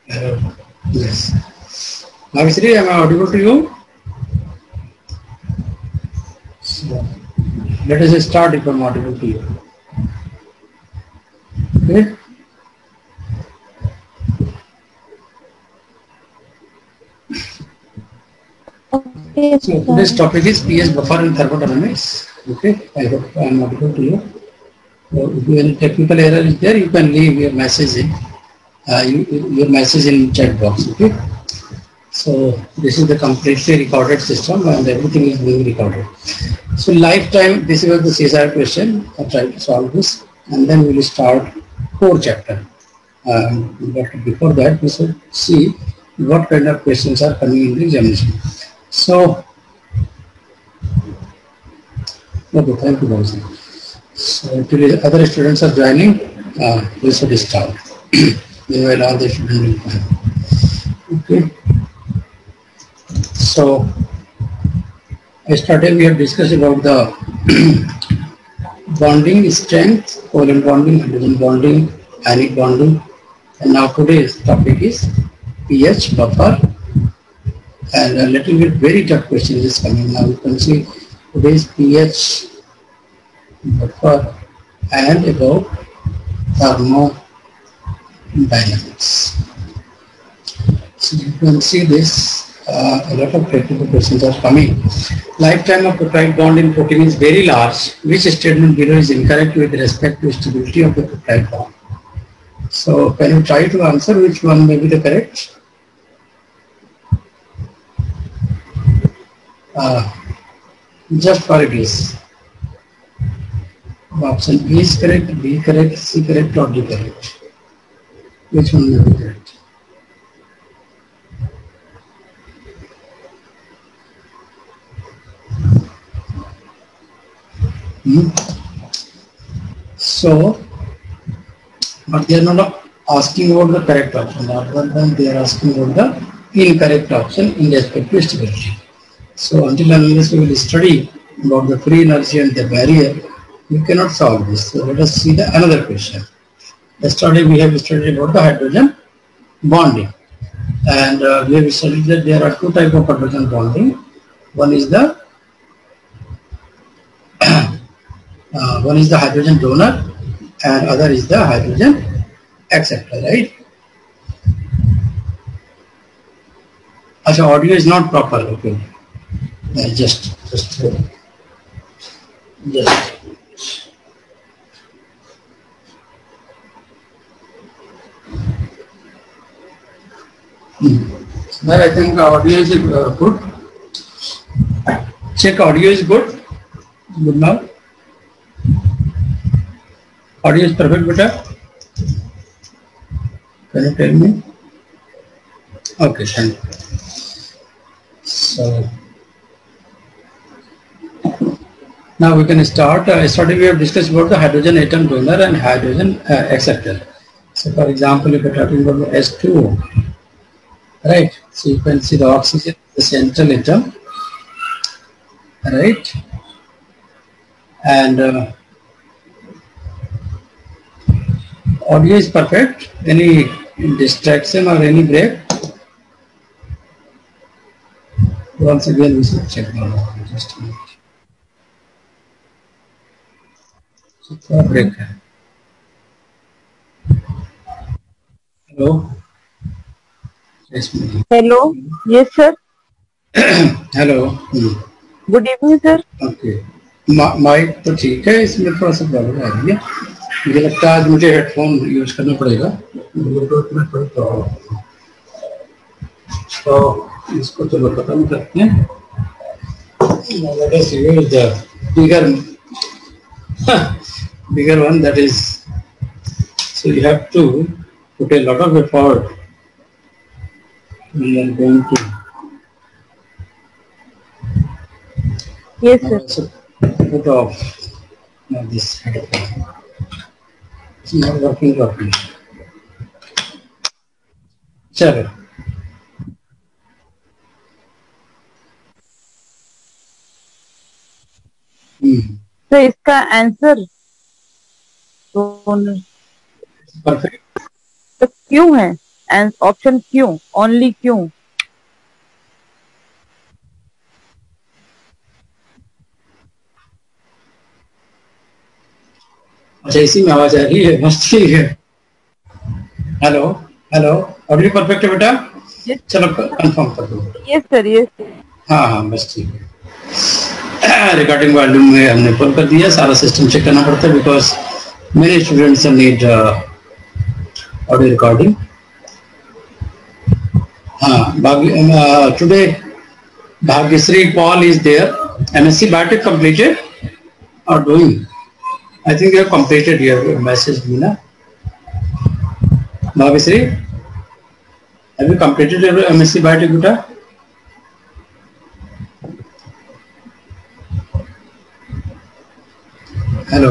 Yes. Navishri, am I audible to you? So, let us start if I am audible to you. Okay. Okay, So sir. today's topic is PS buffer and thermodynamics. Okay. I hope I am audible to you. So if any technical error is there, you can leave your message in your message in chat box. Okay. So this is the completely recorded system and everything is being recorded. So lifetime, this was the CSIR question. I tried to solve this and then we will start core chapter. But before that, we should see what kind of questions are coming in the examination. So, okay, thank you, Bhavasi. So, today other students are joining. We should start. Meanwhile, all the students will come. Okay. So, yesterday we have discussed about the bonding strength, covalent bonding, hydrogen bonding, ionic bonding, and now today's topic is pH buffer, and a little bit very tough question is coming now. You can see today's pH buffer and about thermodynamics. So you can see this. A lot of technical questions are coming. Lifetime of peptide bond in protein is very large. Which statement below is incorrect with respect to stability of the peptide bond? So can you try to answer which one may be the correct? Just for a guess. Option A is correct, B correct, C correct, or D correct. Which one may be correct? So, but they are not asking about the correct option, rather than they are asking about the incorrect option in respect to stability. So, until unless we will study about the free energy and the barrier, we cannot solve this. So, let us see the another question. Yesterday we have studied about the hydrogen bonding, and we have studied that there are two types of hydrogen bonding. One is the hydrogen donor, and other is the hydrogen acceptor, right? Achha, audio is not proper. Okay, just. But I think audio is good. Check audio is good. Good now. Audio is perfect, beta. Can you tell me? Okay, thank you. So now we can start. Yesterday we have discussed about the hydrogen atom donor and hydrogen acceptor. So for example, if we are talking about the S2O, right? So you can see the oxygen, the central atom, right? And audio is perfect. Any distraction or any break? Once again, we should check the audio. Just a minute. So, break. Hello. Yes, Hello. Yes, sir. Hello good evening sir. Okay. Mic तो ठीक है, इसमें थोड़ा सा problem आ रही है. मुझे लगता है आज मुझे हेडफोन यूज करना पड़ेगा. ब्लूटूथ में थोड़ी प्रॉब्लम, तो इसको चलो खत्म करते हैं. Let us use the bigger one, that is, so you have to put a lot of effort. We are going to Yes, sir. so put off this headphone. It's not working properly. चलो. तो इसका answer perfect. तो क्यों है? and option Q, only Q. अच्छा, इसी में आवाज आ रही है, बस ठीक है। हेलो हेलो, ऑडियो परफेक्ट है बेटा? Yes. चलो कंफर्म कर दो। Yes sir, yes sir. हाँ हाँ, बस ठीक है। रिकॉर्डिंग वॉल्यूम में हमने फुल कर दिया, सारा सिस्टम चेक करना पड़ता है because many students need audio recording. हाँ, today Bhagyasri Paul is there. MSc Biotech completed or doing? I think you have completed your message, Meena. Bhagyasri, have you completed your MSc Biotech, Buta? Hello.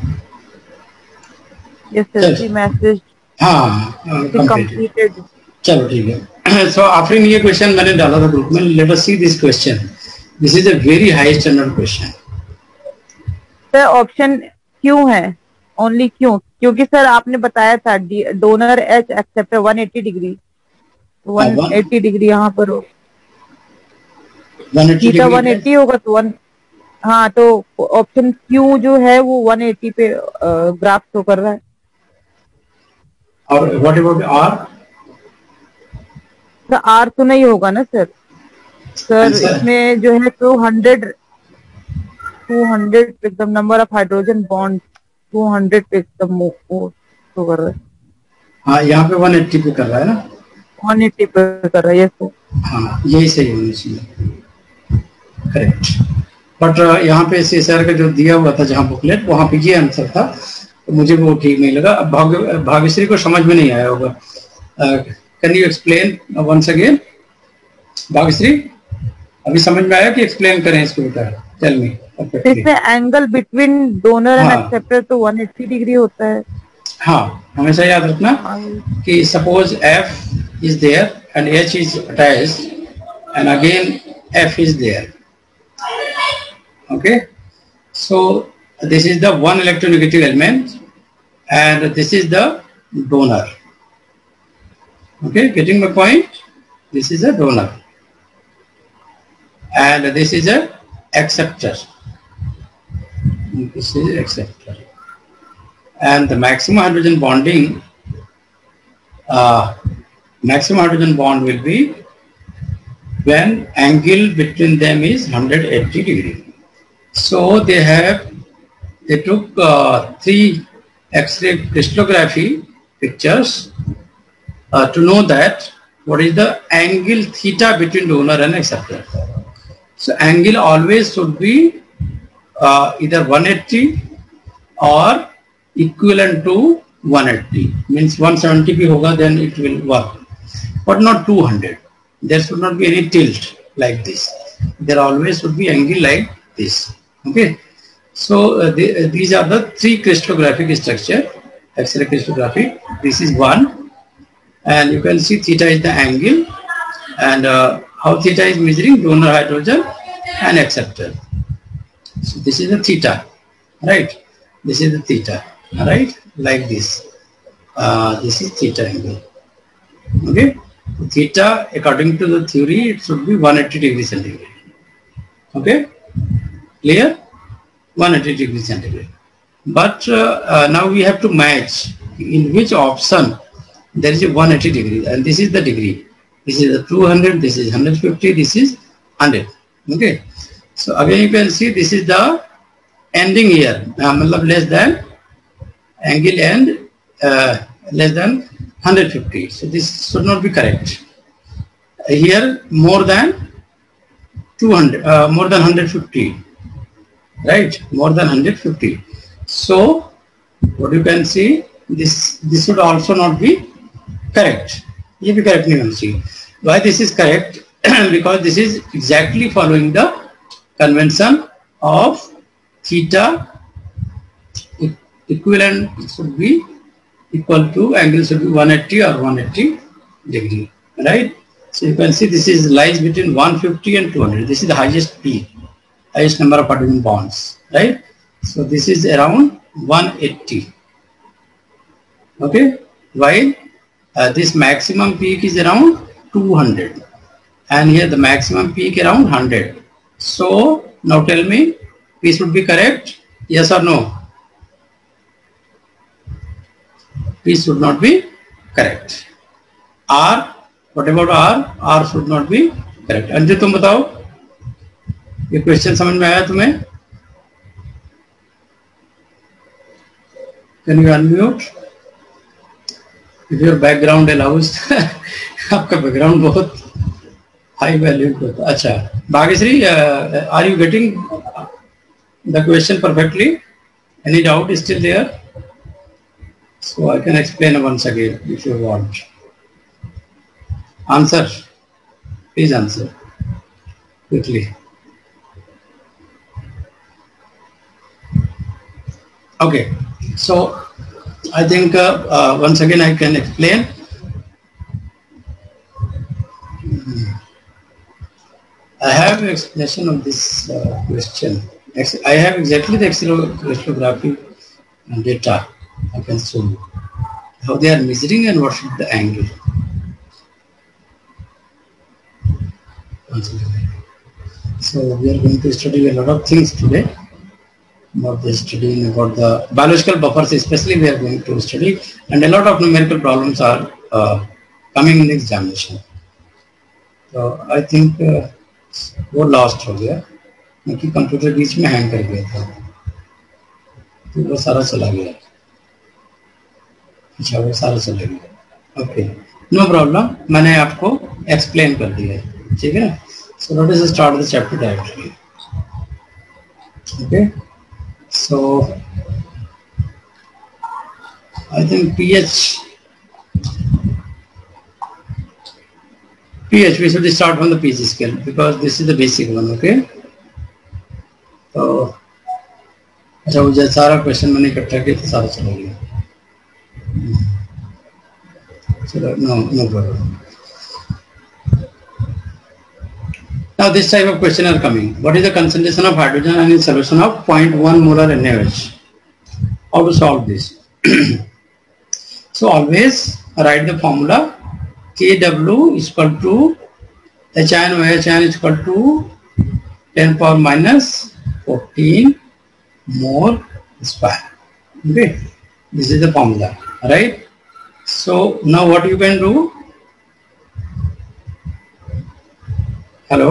Yes sir, the message हाँ, completed. चलो ठीक है। So after ये question मैंने डाला था group में, let us see this question. This is a very high standard question. Sir option क्यों है, ओनली क्यों? क्योंकि सर आपने बताया था donor H acceptor 180 degree, 180 degree यहाँ पर हो, 180 होगा तो हाँ, तो ऑप्शन क्यू जो है वो 180 पे ग्राफ शो कर रहा है। और व्हाट अबाउट आर? तो आर तो नहीं होगा ना सर। सर इसमें जो है 200 पे एकदम नंबर ऑफ हाइड्रोजन बॉन्ड 200 पे एकदम वो शो कर रहा है। हाँ, यहाँ पे 180 पे कर रहा है ना, 180 पे कर रहा है। यस। हाँ, यही सही होना चाहिए, करेक्ट। बट यहाँ पे सीएसआर का जो दिया हुआ था जहाँ बुकलेट, वहाँ पे ये आंसर था, तो मुझे वो ठीक नहीं लगा। अब भाग्यश्री को समझ में नहीं आया होगा। Can you explain once again? Bhagyashri, अभी समझ में आया कि एक्सप्लेन करें इसको? बेटा टेल मी। इसमें angle between donor and acceptor तो 180 डिग्री होता है। हाँ, हमेशा याद रखना कि suppose F is there and H is attached and again F is there. Okay, so this is the one electronegative element and this is the donor. Okay, getting my point? This is a donor and this is a acceptor. This is acceptor. And the maximum hydrogen bonding, maximum hydrogen bond will be when angle between them is 180 degree. So they took 3 X-ray crystallography pictures to know that what is the angle theta between donor and acceptor. So angle always should be either 180 or equivalent to 180, means 170 bhi hoga, then it will work, but not 200. There should not be any tilt like this. There always should be angle like this. Okay, so these are the 3 crystallographic structure, X-ray crystallography. This is one, and you can see theta is the angle, and how theta is measuring donor hydrogen and acceptor. So this is the theta, right? This is the theta, right? Like this. This is theta angle. Okay. Theta, according to the theory, it should be 180 degrees centigrade. Okay. Clear? 180 degrees centigrade. But now we have to match in which option there is a 180 degree, and this is the degree. This is the 200. This is 150. This is 100. Okay. So again you can see this is the ending here, less than angle and less than 150. So this should not be correct. Here more than 200, more than 150, right? More than 150. So what you can see, this should also not be correct. Ye bhi correct nahi hona chahiye. Why this is correct? Because this is exactly following the convention of theta equivalent should be equal to angle should be 180 or 180 degree, right? So you can see this is lies between 150 and 200. This is the highest peak, highest number of hydrogen bonds, right? So this is around 180. Okay, while this maximum peak is around 200 and here the maximum peak around 100. So now tell me, P should be correct, yes or no? P should not be correct. R, what about R? R should not be correct. Anju तुम बताओ, ये question समझ में आया तुम्हें? Can you unmute? If your background allows, आपका background बहुत high value होता है. अच्छा, Bhagyashri, are you getting the question perfectly? Any doubt is still there? So I can explain once again if you want. Answer, please answer quickly. Okay, so I think once again I can explain. I have an explanation of this question. I have exactly the crystallography data. I can show you how they are measuring and what should the angle. So we are going to study a lot of things today. About the studying about the biological buffers, especially we are going to study, and a lot of numerical problems are coming in the examination. So I think वो last हो गया क्योंकि computer बीच में hang कर गया था, तो वो सारा चला गया. अच्छा, वो सारा चला गया. ओके, नो प्रॉब्लम, मैंने आपको एक्सप्लेन कर दिया है, ठीक है ना. So let us start the chapter directly. Okay, so I think pH we should start from the pH scale because this is the basic one. Okay, तो अच्छा, वो जैसा सारा क्वेश्चन मैंने इकट्ठा किया तो सारा चला गया. चलो, no problem. Now this type of question are coming. What is the concentration of hydrogen in solution of 0.1 molar NaOH? How to solve this? So always write the formula Kw is equal to HNOHN is equal to 10 power minus 14 mole square. Okay, this is the formula, right? So now what you can do? Hello,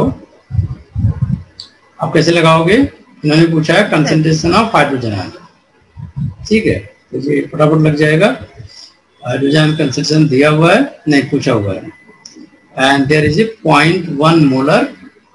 आप कैसे लगाओगे? इन्होंने पूछा है concentration of hydrogen ion, ठीक है, तो ये फटाफट लग जाएगा. हाइड्रोजन कंसंट्रेशन दिया हुआ है, नहीं पूछा हुआ है, and there is a 0.1 molar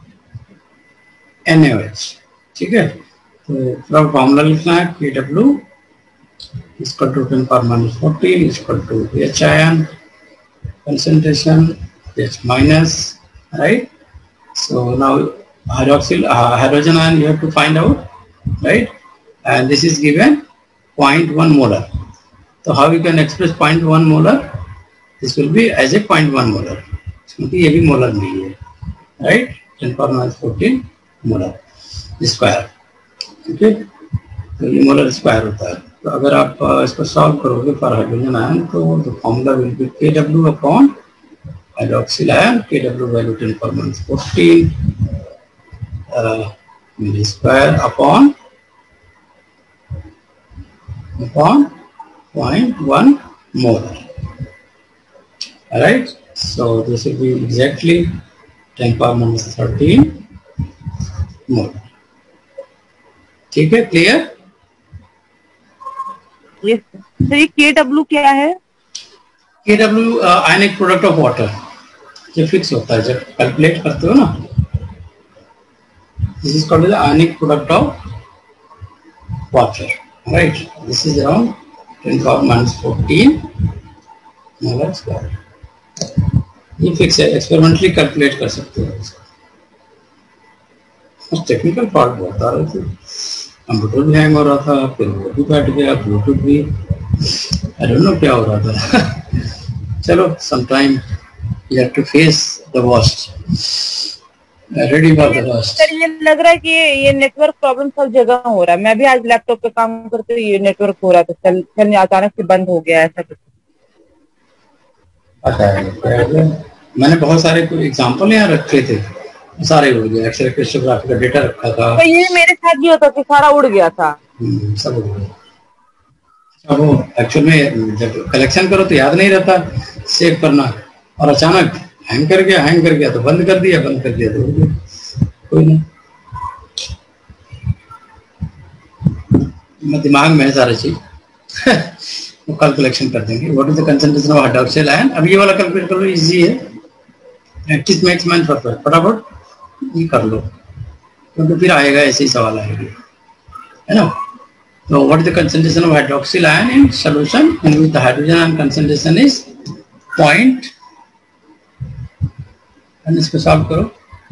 NaOH, ठीक है. तो फटाफट फॉर्मूला लिखना है Kw equal to 10 power minus 14 equal to H ion concentration H minus, right? So now hydrogen ion you have to find out, right? And this is given 0.1 molar. So how you can express 0.1 molar? This will be as a 0.1 molar. क्योंकि ये भी molar नहीं है, right? 10 power minus 14 molar square, ठीक है. तो ये molar square होता है. तो अगर आप इसको सॉल्व करोगे फॉर हाइड्रोजन आयन, तो the formula will be Kw upon hydroxyl ion, Kw value 10 power minus 14 milli square upon 0.1 molar. Alright, so this will be exactly 10 power minus 13 molar. ठीक है, क्लियर? Yes sir. ये Kw क्या है? Kw ionic product of water, ये fix होता है जब calculate करते हो ना. This is called the ionic product of water, right. This is around 10 power minus 14 molar square. ये फिक्स है, एक्सपेरिमेंटली कैलकुलेट कर सकते हो. उस टेक्निकल पार्ट बहुत आ रहे थे, कंप्यूटर भी हैंग हो रहा था, फिर वो भी बैठ गया, ब्लूटूथ भी, आई डोंट नो क्या हो रहा था. चलो, sometime you have to face the worst. Ready for the worst. Sir ये लग रहा है कि ये नेटवर्क प्रॉब्लम सब जगह हो रहा है. मैं भी आज लैपटॉप पे काम करते हुए ये नेटवर्क हो रहा था, चल अचानक से बंद हो गया ऐसा कुछ. पता है मैंने बहुत सारे एग्जाम्पल यहाँ रखे थे, सारे उड़ गए। एक्सरे क्रिस्टोग्राफी का डेटा रखा था, तो ये मेरे साथ भी होता था, सारा उड़ गया था। सब उड़ गया। अब वो एक्चुअल में जब कलेक्शन करो तो याद नहीं रहता सेव करना, और अचानक हैंग कर गया तो बंद कर दिया तो उड़ गया। कोई नहीं, दिमाग में है सारा चीज। वो कल कलेक्शन कर देंगे। What is the concentration of hydroxyl ion? अब ये वाला कैलकुलेट कर लो, इजी है। प्रैक्टिस मेक्स मैन परफेक्ट, फटाफट ये कर लो, क्योंकि फिर आएगा ऐसे ही सवाल आएगा, है ना। तो what is the concentration of hydroxyl ion in solution in which the hydrogen ion concentration is 0. इसको सॉल्व करो।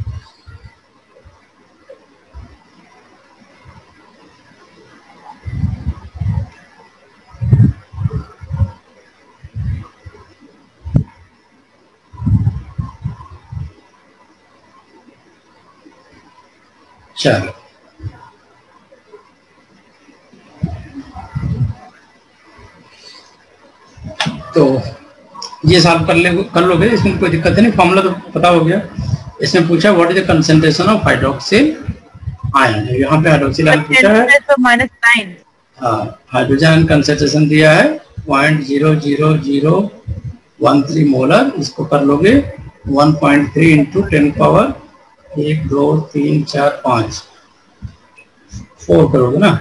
चलो तो ये सॉल्व कर लोगे, इसमें कोई दिक्कत नहीं, फॉर्मूला तो पता हो गया। इसमें पूछा what is the concentration of hydroxyl ion, यहाँ पे हाइड्रोक्सिल आयन पूछा है -9। हाँ, हाइड्रोजन आयन कंसंट्रेशन दिया है 0.00013 मोलर। इसको कर लोगे 1.3 इंटू 10 पावर 1 2 3 4 5 4 करोगे ना,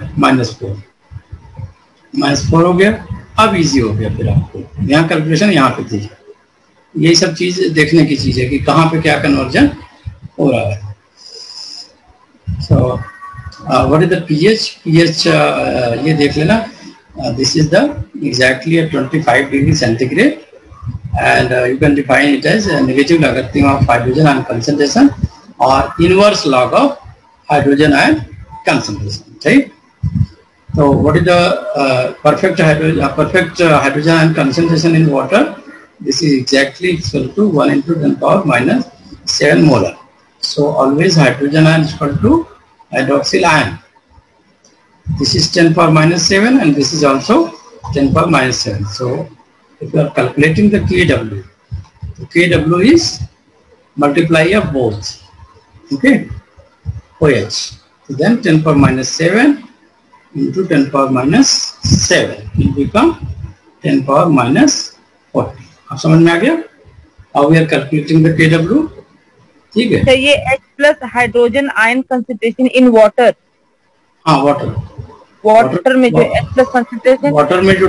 -4 हो गया। अब इजी हो गया फिर आपको, यहाँ कैलकुलेशन यहाँ पे थी। यही सब चीज देखने की चीज है कि कहाँ पे क्या कन्वर्जन हो रहा है। So what is the pH? ये देख लेना, this is the exactly 25 degree centigrade and you can define it as a negative logarithm of hydrogen ion concentration or inverse log of hydrogen ion concentration, right? So what is the perfect hydrogen ion concentration in water? This is exactly equal to 1 into 10 power -7 molar. So always hydrogen ion is equal to hydroxyl ion. This is 10 power -7 and this is also 10 power -7. So if you are calculating the Kw, the Kw is multiply of both, okay, OH. So then 10 power -7 into 10 power -7 will become 10 power -40. आप समझ में आ गया? How we are calculating the Kw? ठीक है। ये H plus hydrogen ion concentration in water. हाँ, water में जो H plus कंसंट्रेशन, वाटर में जो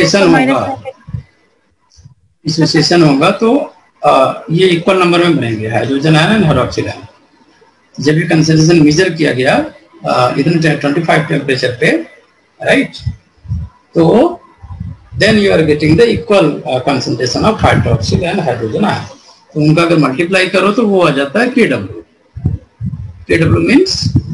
डिसोसिएशन होगा तो ये इक्वल नंबर में बनेंगे, hydrogen ion and hydroxyl ion. जब ये कंसंट्रेशन मेजर किया गया इतने 25 टेम्परेचर पे, राइट, तो then you are getting the equal concentration of hydroxyl and hydrogen ion. तो उनका अगर मल्टीप्लाई करो तो वो आ जाता है Kw। Kw means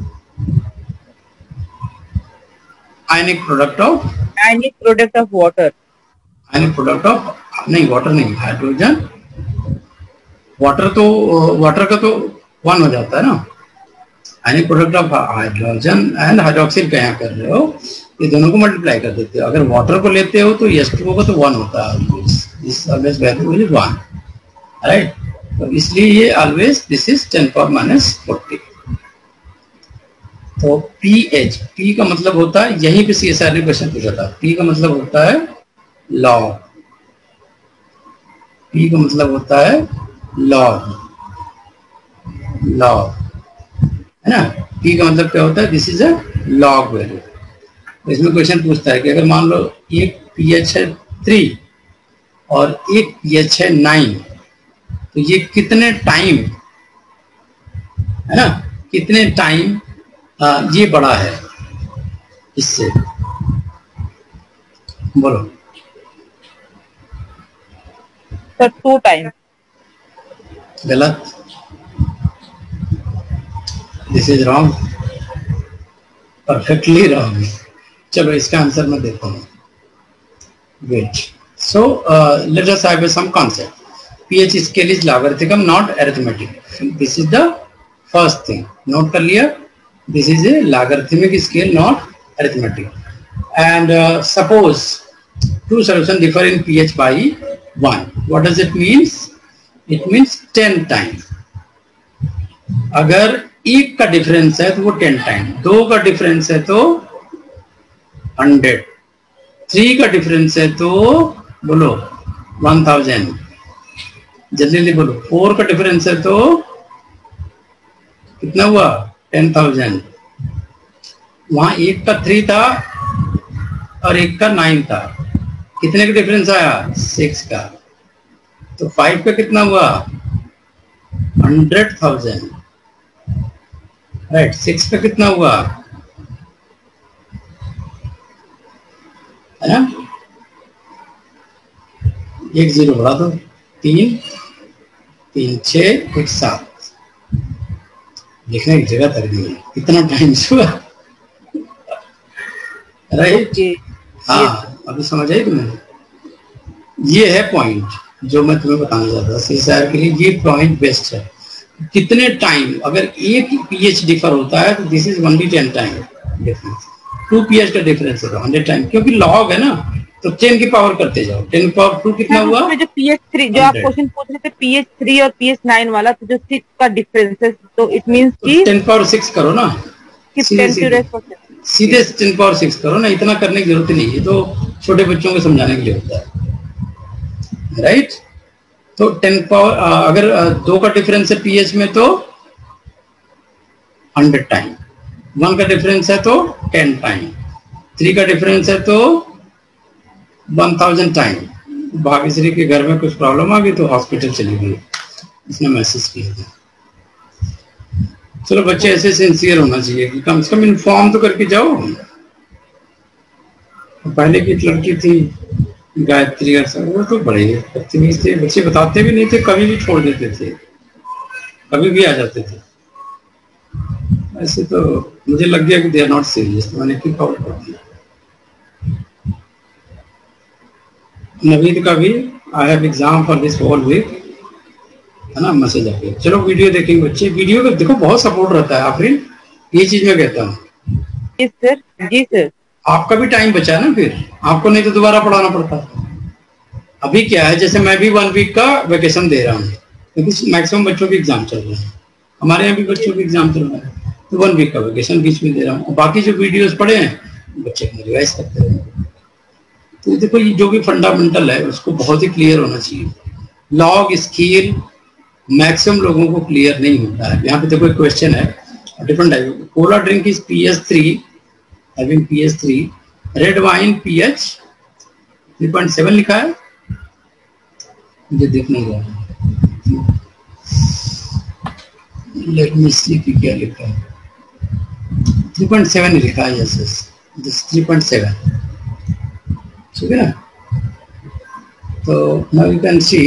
ionic product of water. Ionic product of नहीं, वाटर नहीं, हाइड्रोजन। वाटर का तो 1 हो जाता है ना। Ionic product of hydrogen and hydroxyl का यहाँ कर रहे हो, ये दोनों को मल्टीप्लाई कर देते हो। अगर वाटर को लेते हो तो H2O का तो 1 होता है, this always value is 1, right. तो इसलिए ये ऑलवेज दिस इज 10 पावर -40। तो pH, P का मतलब होता है, यहीं पे CSR ने क्वेश्चन पूछा था, P का मतलब होता है लॉग। P का मतलब होता है लॉग, है ना। P का मतलब क्या होता है? This is a log value. इसमें क्वेश्चन पूछता है कि अगर मान लो एक pH है 3 और एक pH है 9, तो ये कितने टाइम, है ना, कितने टाइम ये बड़ा है इससे, बोलो। 2 टाइम। गलत, this is wrong, perfectly wrong. चलो इसका आंसर मैं देखता हूँ, wait. So let us have some concept. pH scale is logarithm, not arithmetic. This is the first thing. Note कर लिया, this is a logarithmic scale, not arithmetic. And suppose two solutions differ in pH by 1. What does it means? It means 10 times. अगर एक का difference है तो वो 10 time, 2 का difference है तो 100, 3 का डिफरेंस है तो बोलो 1000, जल्दी जल्दी बोलो। 4 का डिफरेंस है तो कितना हुआ? 10,000। वहां एक का 3 था और एक का 9 था, कितने का डिफरेंस आया? 6 का। तो 5 का कितना हुआ? 100,000, राइट। 6 का कितना हुआ? है ना, एक 0 बढ़ा दो, 3, 3, 6, 1, 7। लिखने की जगह तक नहीं है, इतना टाइम हुआ, राइट। हाँ, अभी समझ आई तुम्हें? ये है पॉइंट जो मैं तुम्हें बताना चाहता था सीएसआईआर के लिए। ये पॉइंट बेस्ट है। कितने टाइम, अगर एक पीएच डिफर होता है तो this is only 10 time difference. 2 pH का डिफरेंस है तो 100 टाइम, क्योंकि लॉग है ना, तो 10 की पावर करते जाओ। 10 की पावर 2 कितना हुआ? जो पीएच3 जो आप क्वेश्चन पूछ रहे थे, पीएच3 और पीएच9 वाला, तो जो 6 का डिफरेंस है, तो इट मींस कि 10 पावर 6 करो ना, सीधे 10 पावर 6 करो ना, इतना करने की जरूरत नहीं है, तो छोटे बच्चों को समझाने के लिए होता है, राइट। तो 10 पावर अगर 2 का डिफरेंस है पीएच में तो 100 टाइम, 1 का डिफरेंस है तो 10 टाइम, 3 का डिफरेंस है तो 1000 टाइम। भाग्यश्री के घर में कुछ प्रॉब्लम आ गई तो हॉस्पिटल चली गई, इसने मैसेज किया था। चलो बच्चे ऐसे सिंसियर होना चाहिए कि कम से कम इन्फॉर्म तो करके जाओ। पहले की एक लड़की थी गायत्री, वो तो बड़े बदतमीज थे, बच्चे बताते भी नहीं थे, कभी भी छोड़ देते थे, कभी भी आ जाते थे। ऐसे तो मुझे लग गया कि दे आर नॉट सीरियस, तो मैंने क्यों कॉल कर दिया। नवीद का भी I have exam for this whole week, है ना, मैसेज आ गया। चलो वीडियो देखेंगे बच्चे, वीडियो को देखो, बहुत सपोर्ट रहता है आफरीन, ये चीज मैं कहता हूँ। जी सर, जी सर। आपका भी टाइम बचा ना, फिर आपको नहीं तो दोबारा पढ़ाना पड़ता। अभी क्या है, जैसे मैं भी 1 वीक का वेकेशन दे रहा हूँ, क्योंकि मैक्सिमम बच्चों के एग्जाम चल रहे हैं, हमारे यहाँ भी बच्चों के एग्जाम चल रहे हैं, तो 1 वीक का वेकेशन बीच में दे रहा हूँ। बाकी जो वीडियोस पढ़े हैं बच्चे रिवाइज करते हैं। तो देखो, ये जो भी फंडामेंटल है उसको बहुत ही क्लियर होना चाहिए। लॉग स्केल मैक्सिमम लोगों को क्लियर नहीं होता है। यहाँ पे देखो एक क्वेश्चन है, different type. Cola drink is pH3, having pH3, red wine pH 3.7 लिखा है, मुझे देख नहीं रहा, लेट मी सी कि क्या लिखा है। 3.7 लिखा है, यस यस, दिस 3.7, ठीक है ना। तो now you can see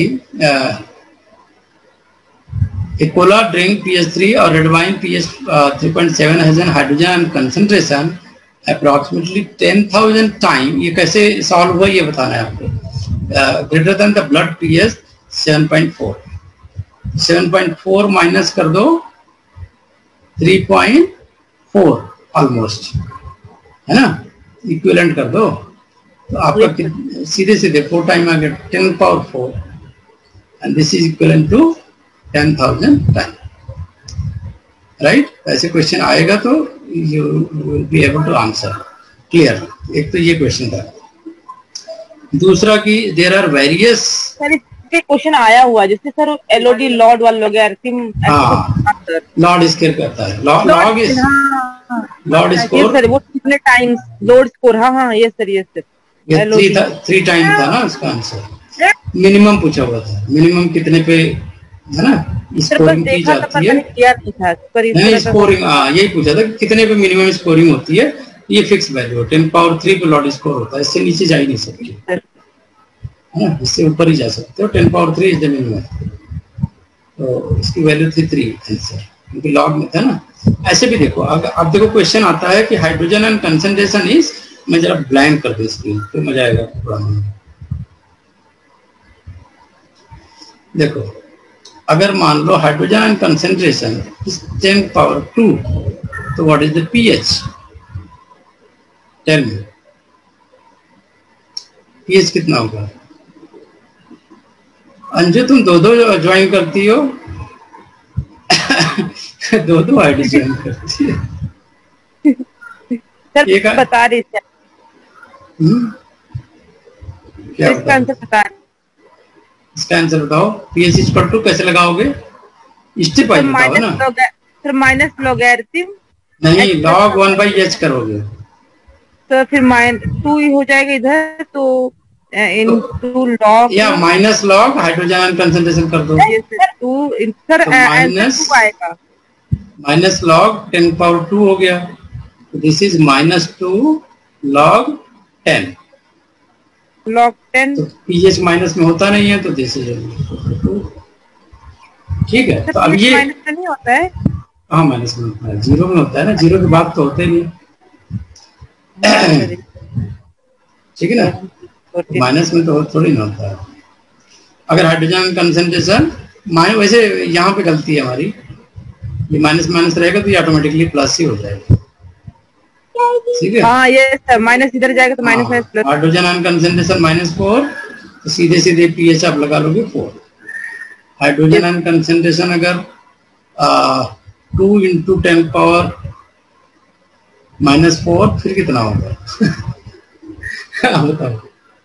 a cola drink pH3 or red wine pH 3.7 has an hydrogen concentration approximately 10,000 time. ये कैसे सॉल्व हुआ ये बताना है आपको। Greater than the blood pH 7.4, 7.4 minus कर दो 3.4 ऑलमोस्ट, है ना, इक्विवेलेंट कर दो, तो आपका सीधे सीधे 4 टाइम आ गया, 10 power 4, and this is equivalent to 10,000 time, right. ऐसे क्वेश्चन आएगा तो you will be able to answer clear. एक तो ये क्वेश्चन था। दूसरा कि देयर आर वेरियस, सर इसके क्वेश्चन आया हुआ जिससे सर एलओडी लॉर्ड वाला लोगैरिथम, लॉर्ड स्केयर करता है, log is lord score, sir वो कितने टाइम्स लॉर्ड स्कोर, हाँ यस सर, यस सर, ये 3 टाइम था ना इसका आंसर। मिनिमम पूछा हुआ था, मिनिमम कितने पे, है ना, स्कोरिंग की जाती है, नहीं स्कोरिंग, यही पूछा था कि कितने पे मिनिमम स्कोरिंग होती है। ये फिक्स वैल्यू 10 पावर 3 पे लॉर्ड स्कोर होता है, इससे नीचे जा ही नहीं सकती, है ना, इससे ऊपर ही जा सकते हो। 10 पावर 3 इज द मिनिमम, तो इसकी वैल्यू थी 3 आंसर, क्योंकि लॉग में था ना। ऐसे भी देखो, अब देखो क्वेश्चन आता है कि हाइड्रोजन एंड कंसंट्रेशन इज, मैं जरा ब्लैंक कर दूं स्क्रीन तो मजा आएगा पढ़ाने में। देखो, अगर मान लो hydrogen and concentration is 10 power 2, तो what is the pH? Tell me, pH कितना होगा? अंजू तुम दो दो ज्वाइन करती हो। दो दो आईडी ज्वाइन करती है। सर बता रही थी। क्या इसका आंसर बता रही। इसका आंसर बताओ। पीएच इक्वल टू कैसे लगाओगे? स्टेप वाइज बताओ ना। सर माइनस लॉगरिथम नहीं, log 1/h करोगे तो फिर -2 ही हो जाएगा इधर, तो इनटू लॉग या माइनस लॉग हाइड्रोजन कंसंट्रेशन कर दो। सर माइनस आएगा, माइनस लॉग 10 पावर 2 हो गया। This is -2 log 10। log 10 तो पीएच माइनस में होता नहीं है, तो दिस इज ठीक है। तो अब ये माइनस में नहीं होता है। हाँ, माइनस में होता है, जीरो में होता है ना। जीरो के बाद तो होते नहीं। ठीक है ना। माइनस में तो थोड़ी ना होता है। अगर हाइड्रोजन कंसंट्रेशन वैसे यहाँ पे गलती है हमारी, ये माइनस माइनस रहेगा तो ये ऑटोमेटिकली प्लस ही हो जाएगा। ठीक है। हाँ ये सर माइनस इधर जाएगा तो minus minus plus. Hydrogen concentration -4, तो सीधे सीधे पीएच आप लगा लोगे 4। हाइड्रोजन कंसंट्रेशन अगर 2 × 10 पावर -4, फिर कितना होगा? बताओ।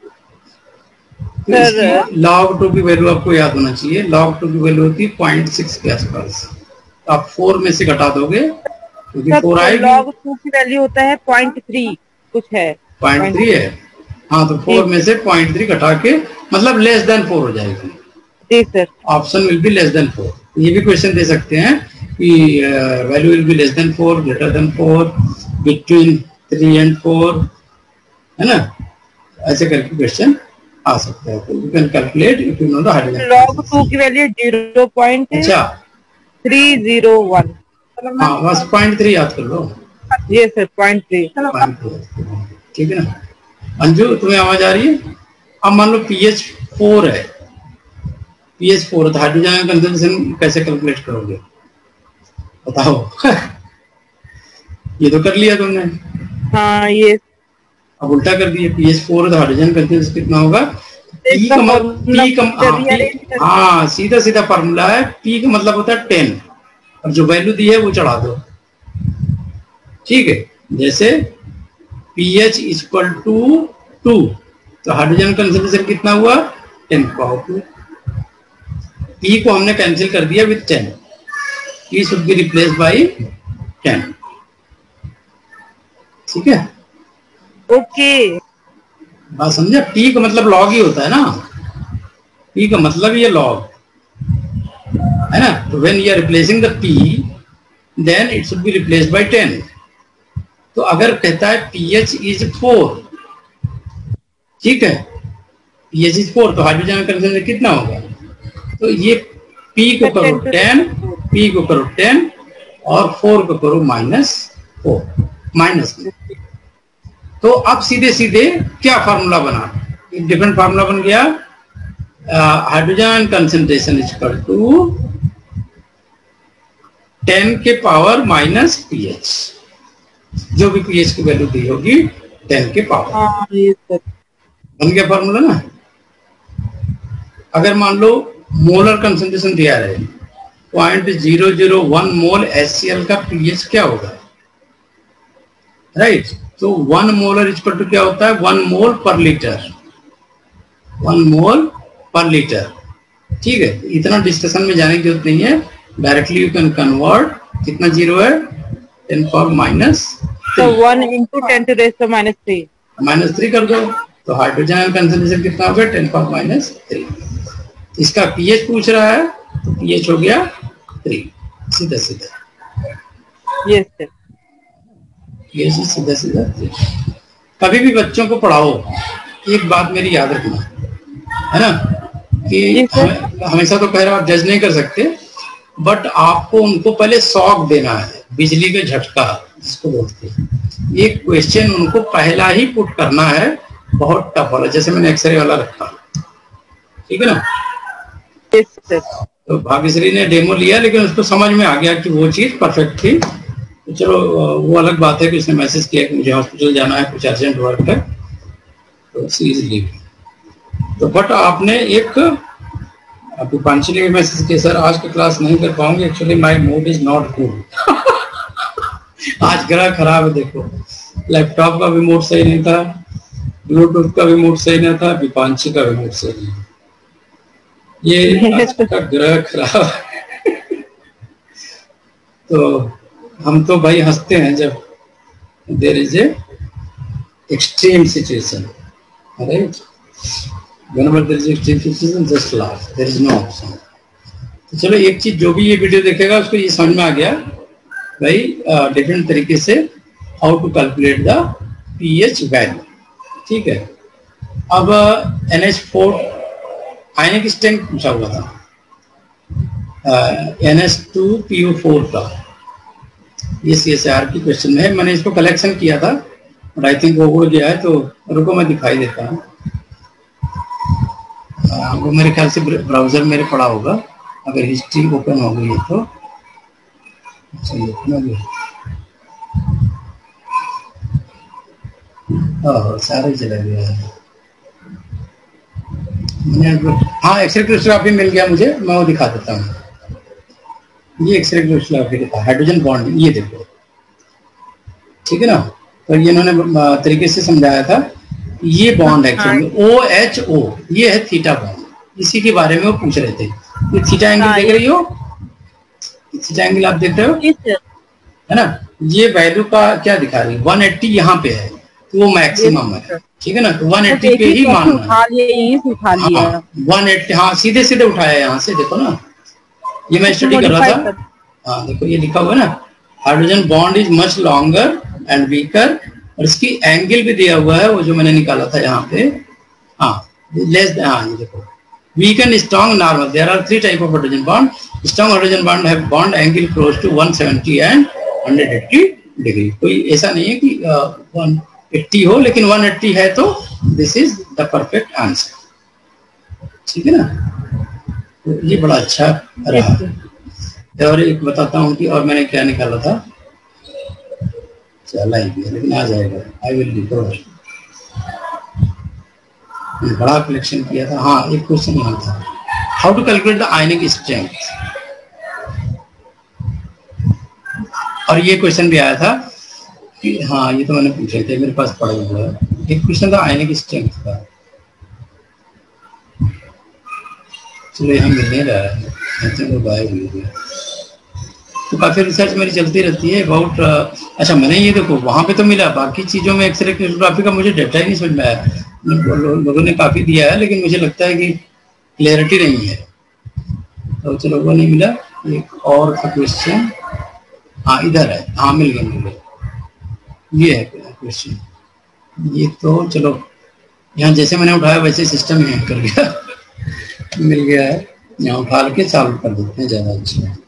log 2 की वैल्यू आपको याद होना चाहिए। log 2 की वैल्यू होती है 0.6 के आसपास। तो आप 4 में से घटा दोगे क्योंकि 4 आएगी। log 2 की वैल्यू होता है 0.3 कुछ है। 0.3 है। हाँ, तो 4 में से 0.3 घटा के मतलब लेस देन 4 हो जाएगी। जी sir. Option will be less than 4। ये भी क्वेश्चन दे सकते हैं कि value will be less than 4, greater than 4, between 3 and 4, है ना। ऐसे करके क्वेश्चन आ सकता है। तो you can calculate if you know the hydrogen. log 2 की वैल्यू 0.301। हाँ, बस 0.3 याद कर लो। ये सर 0.3। ठीक है ना। अंजू तुम्हें आवाज आ रही है? अब मान लो pH 4 है। pH 4 है तो हाइड्रोजन कंसंट्रेशन कैसे कैलकुलेट करोगे बताओ? ये तो कर लिया तुमने। हाँ, ये अब उल्टा कर दिए। pH 4 है तो हाइड्रोजन कंसंट्रेशन कितना होगा? हाँ, सीधा सीधा फॉर्मूला है। P का मतलब होता है 10 और जो वैल्यू दी है वो चढ़ा दो। ठीक है। जैसे pH = 2, तो हाइड्रोजन कंसंट्रेशन कितना हुआ? 10 पावर 2। P को हमने कैंसिल कर दिया with 10। P should be replaced by 10। ठीक है। ओके, बात समझे? P का मतलब लॉग ही होता है ना। P का मतलब ये लॉग है ना। तो when you are replacing the P, then it should be replaced by 10। तो अगर कहता है pH is 4, ठीक है, pH is 4, तो हाइड्रोजन कंसंट्रेशन कितना होगा? तो ये P को करो 10, P को करो 10 और 4 को करो -4 माइनस में। तो अब सीधे सीधे क्या फार्मूला बना? एक डिफरेंट फार्मूला बन गया। हाइड्रोजन कंसंट्रेशन इक्वल टू 10 के पावर -pH, जो भी pH की वैल्यू दी होगी 10 के पावर। बन गया फार्मूला ना। अगर मान लो मोलर कंसंट्रेशन दिया है 0.001 मोल HCl का pH क्या होगा? राइट। तो 1 मोलर इक्वल टू क्या होता है? 1 मोल पर लीटर। 1 मोल पर लीटर। ठीक है। इतना डिस्कशन में जाने की जरूरत नहीं है। Directly you can convert. कितना जीरो है? 10 पावर -3। तो 1 × 10⁻³ -3 कर दो। तो हाइड्रोजन कंसंट्रेशन कितना हो गया? 10 पावर -3। इसका pH पूछ रहा है तो pH हो गया 3। सीधा सीधा। Yes sir. ये सीधा सीधा। कभी भी बच्चों को पढ़ाओ, एक बात मेरी याद रखना, है ना, कि हमेशा तो कह रहा आप जज नहीं कर सकते, बट आपको उनको पहले शॉक देना है, बिजली का झटका जिसको बोलते हैं। ये क्वेश्चन उनको पहला ही पुट करना है, बहुत टफ वाला, जैसे मैंने एक्सरे वाला रखा। ठीक है ना। तो भाग्यश्री ने डेमो लिया, लेकिन उसको समझ में आ गया कि वो चीज परफेक्ट थी। तो चलो वो अलग बात है कि उसने मैसेज किया कि मुझे हॉस्पिटल जाना है, कुछ अर्जेंट वर्क है, तो सी इज लीव। तो बट आपने एक अभी पांचली मैसेज किया सर आज की क्लास नहीं कर पाऊंगी, actually my mood is not good. आज ग्रह खराब है, देखो लैपटॉप का भी मूड सही नहीं था, ब्लूटूथ का भी मूड सही नहीं था, विपांशी का भी मूड सही नहीं। ये आज का ग्रह खराब है। तो हम तो भाई हंसते हैं जब there is a extreme situation, right? Whenever there is extreme situation, just laugh. There is no option. तो चलो एक चीज, जो भी ये वीडियो देखेगा उसको ये समझ में आ गया भाई डिफरेंट तरीके से how to calculate the pH value, ठीक है। अब NH4 आयनिक स्ट्रेंथ पूछा हुआ था, NH2PO4 का, ये CSIR की क्वेश्चन में है। मैंने इसको कलेक्शन किया था और आई थिंक वो हो गया है, तो रुको मैं दिखाई देता हूँ। वो मेरे ख्याल से ब्राउजर मेरे पड़ा होगा, अगर हिस्ट्री ओपन हो गई है तो सारे चला गया है। हाँ, एक्सरे क्रिस्टोग्राफी मिल गया मुझे, मैं वो दिखा देता हूँ। ये एक्सरे क्रिस्टोग्राफी का हाइड्रोजन बॉन्ड, ये देखो, ठीक है ना। तो ये इन्होंने तरीके से समझाया था, ये बॉन्ड एक्चुअली OHO, ये है थीटा बॉन्ड, इसी के बारे में वो पूछ रहे थे। ये थीटा एंगल देख रही हो, थीटा एंगल आप देख रहे हो है ना, ये वैल्यू का क्या दिखा रही है, 180 यहाँ पे है, तो वो मैक्सिमम है, ठीक है ना। तो 180 पे ही मानना है, 180, हाँ सीधे सीधे उठाया यहाँ से, देखो ना, ये मैं स्टडी कर रहा था। हाँ देखो ये लिखा हुआ है ना, hydrogen bond is much longer and weaker, और इसकी एंगल भी दिया हुआ है, वो जो मैंने निकाला था यहाँ पे, हाँ लेस, हाँ ये देखो, weak and strong normal, there are 3 type of hydrogen bond. Strong hydrogen bond have bond angle close to 170 and 180 degree. कोई ऐसा नहीं है कि 180 हो, लेकिन 180 है तो this is the perfect answer, ठीक है ना। तो ये बड़ा अच्छा रहा। और एक बताता हूँ कि और मैंने क्या निकाला था, चला ही गया लेकिन आ जाएगा, आई विल रिकवर। बड़ा कलेक्शन किया था। हाँ एक क्वेश्चन यहाँ था, how to calculate the ionic strength, और ये क्वेश्चन भी आया था कि, हाँ ये तो मैंने पूछे थे, मेरे पास पड़ा हुआ है। एक क्वेश्चन था आयनिक स्ट्रेंथ का, चलो यहाँ मिल नहीं रहा है, गायब हो गया। तो काफी रिसर्च मेरी चलती रहती है अबाउट, अच्छा मैंने ये देखो वहां पे तो मिला, बाकी चीजों में एक्सरे क्रिस्टोग्राफी का मुझे डेटा ही नहीं समझ में आया। लोगों ने काफी दिया है, लेकिन मुझे लगता है कि क्लियरिटी नहीं है, तो चलो वो नहीं मिला। एक और क्वेश्चन, हाँ इधर है, हाँ मिल गया, ये है क्वेश्चन। ये तो चलो यहाँ जैसे मैंने उठाया वैसे सिस्टम हैंग कर गया, मिल गया है, यहाँ उठा के चालू कर देते हैं, ज्यादा अच्छा है।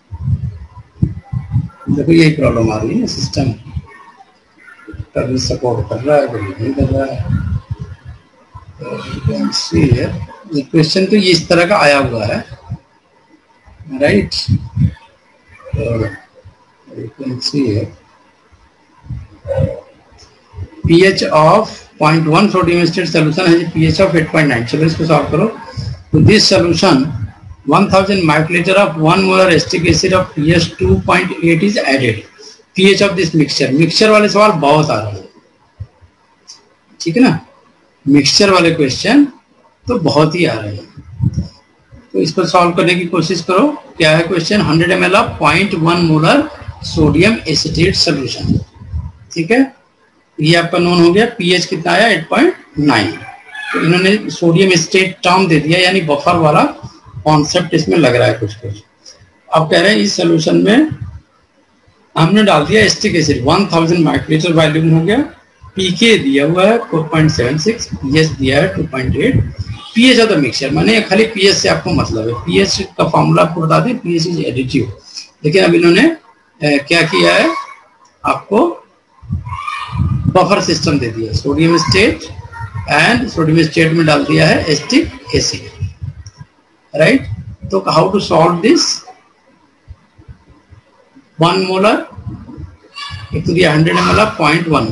देखो यही प्रॉब्लम आ रही है, सिस्टम कभी सपोर्ट कर रहा है कभी नहीं कर रहा है। तो क्वेश्चन तो ये इस तरह का आया हुआ है, right. PH of 0.1 sodium state solution है, पीएच ऑफ 8.9। चलो इसको सॉल्व करो। तो this solution 1000 microliter of 1 molar acetic acid of pH 2.8 is added. pH of this mixture, mixture वाले सवाल बहुत आ रहे हैं, ठीक है ना। मिक्सचर वाले क्वेश्चन तो बहुत ही आ रहे हैं, तो इसको सॉल्व करने की कोशिश करो। क्या है question, 100 ml of 0.1 molar sodium acetate solution, ठीक है। ये आपका नोन हो गया। पीएच कितना आया, 8.9। तो इन्होंने सोडियम एसिटेट टर्म दे दिया, यानी बफर वाला कॉन्सेप्ट इसमें लग रहा है कुछ कुछ। अब कह रहे हैं इस सोल्यूशन में हमने डाल दिया एसिटिक एसिड, 1000 माइक्रोलीटर वॉल्यूम हो गया, पीके दिया हुआ है 4.76, पीएच दिया है 2.8। पीएच ऑफ द मिक्सचर, माने खाली पीएच से आपको मतलब है, पीएच का फॉर्मूला आपको बता दें, पीएच इज एडिटिव। लेकिन अब इन्होंने क्या किया है, आपको बफर सिस्टम दे दिया, sodium state and sodium state में डाल दिया है एसिटिक एसिड, राइट। तो how to solve this, 1 molar एक तो दिया 100 ml 0.1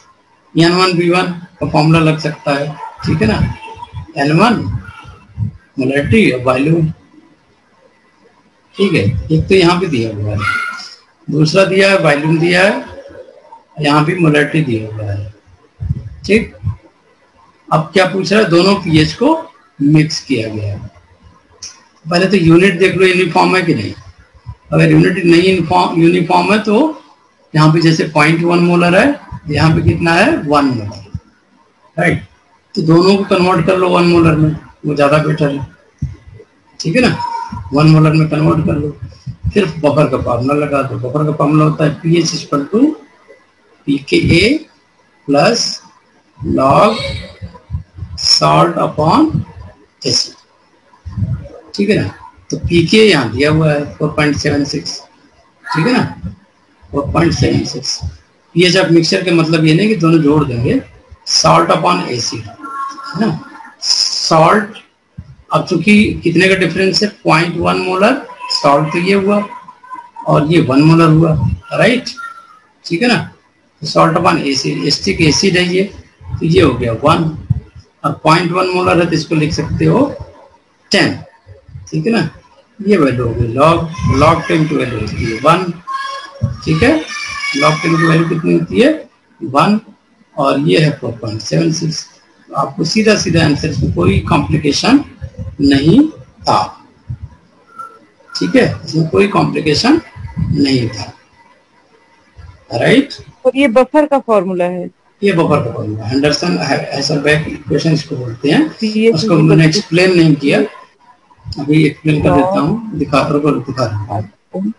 N1B1 का फॉर्मूला लग सकता है, ठीक है ना। N1 मोलैरिटी और वॉल्यूम। ठीक है, एक तो यहाँ पे दिया हुआ है, दूसरा दिया है वॉल्यूम दिया है, यहाँ भी मोलैरिटी दिया हुआ है। ठीक, अब क्या पूछ रहा है, दोनों पीएच को मिक्स किया गया है। पहले तो यूनिट देख लो यूनिफॉर्म है कि नहीं। अगर यूनिट नहीं यूनिफॉर्म है तो यहाँ पे जैसे 0.1 मोलर है, यहाँ पे कितना है 1 मोलर, राइट। तो दोनों को कन्वर्ट कर लो 1 मोलर में, वो ज्यादा बेटर है। ठीक है ना, 1 मोलर में कन्वर्ट कर लो। फिर बफर का फॉर्मूला लगा दो। बफर का फॉर्मूला होता है pH equal to pKa plus log salt upon acid. ठीक है ना, तो pK यहाँ दिया हुआ है 4.76। ठीक है ना, 4.76। पीएच ऑफ मिक्सचर के मतलब ये नहीं कि दोनों जोड़ देंगे, सॉल्ट अपॉन एसिड है ना। सॉल्ट अब चूंकि कितने का डिफरेंस है 0.1 मोलर, सॉल्ट तो ये हुआ और ये 1 मोलर हुआ, राइट। ठीक है ना, तो salt upon acid, acetic acid है ये, तो ये हो गया 1 और 0.1 मोलर है तो इसको लिख सकते हो 10। ठीक है ना, ये वैल्यू हो गई लॉग 10 की वैल्यू होती है 1। ठीक है, लॉग 10 की वैल्यू कितनी होती है 1 और ये है 4.76। तो आपको सीधा सीधा आंसर, इसमें कोई कॉम्प्लिकेशन नहीं था। ठीक है, इसमें कोई कॉम्प्लिकेशन नहीं था, राइट। और ये बफर का फॉर्मूला है, ये बफर का फॉर्मूला हेंडरसन हाइसेनबर्ग इक्वेशन इसको बोलते हैं। उसको मैंने एक्सप्लेन नहीं किया, अभी एक्सप्लेन कर देता हूँ, दिखा रहा हूँ।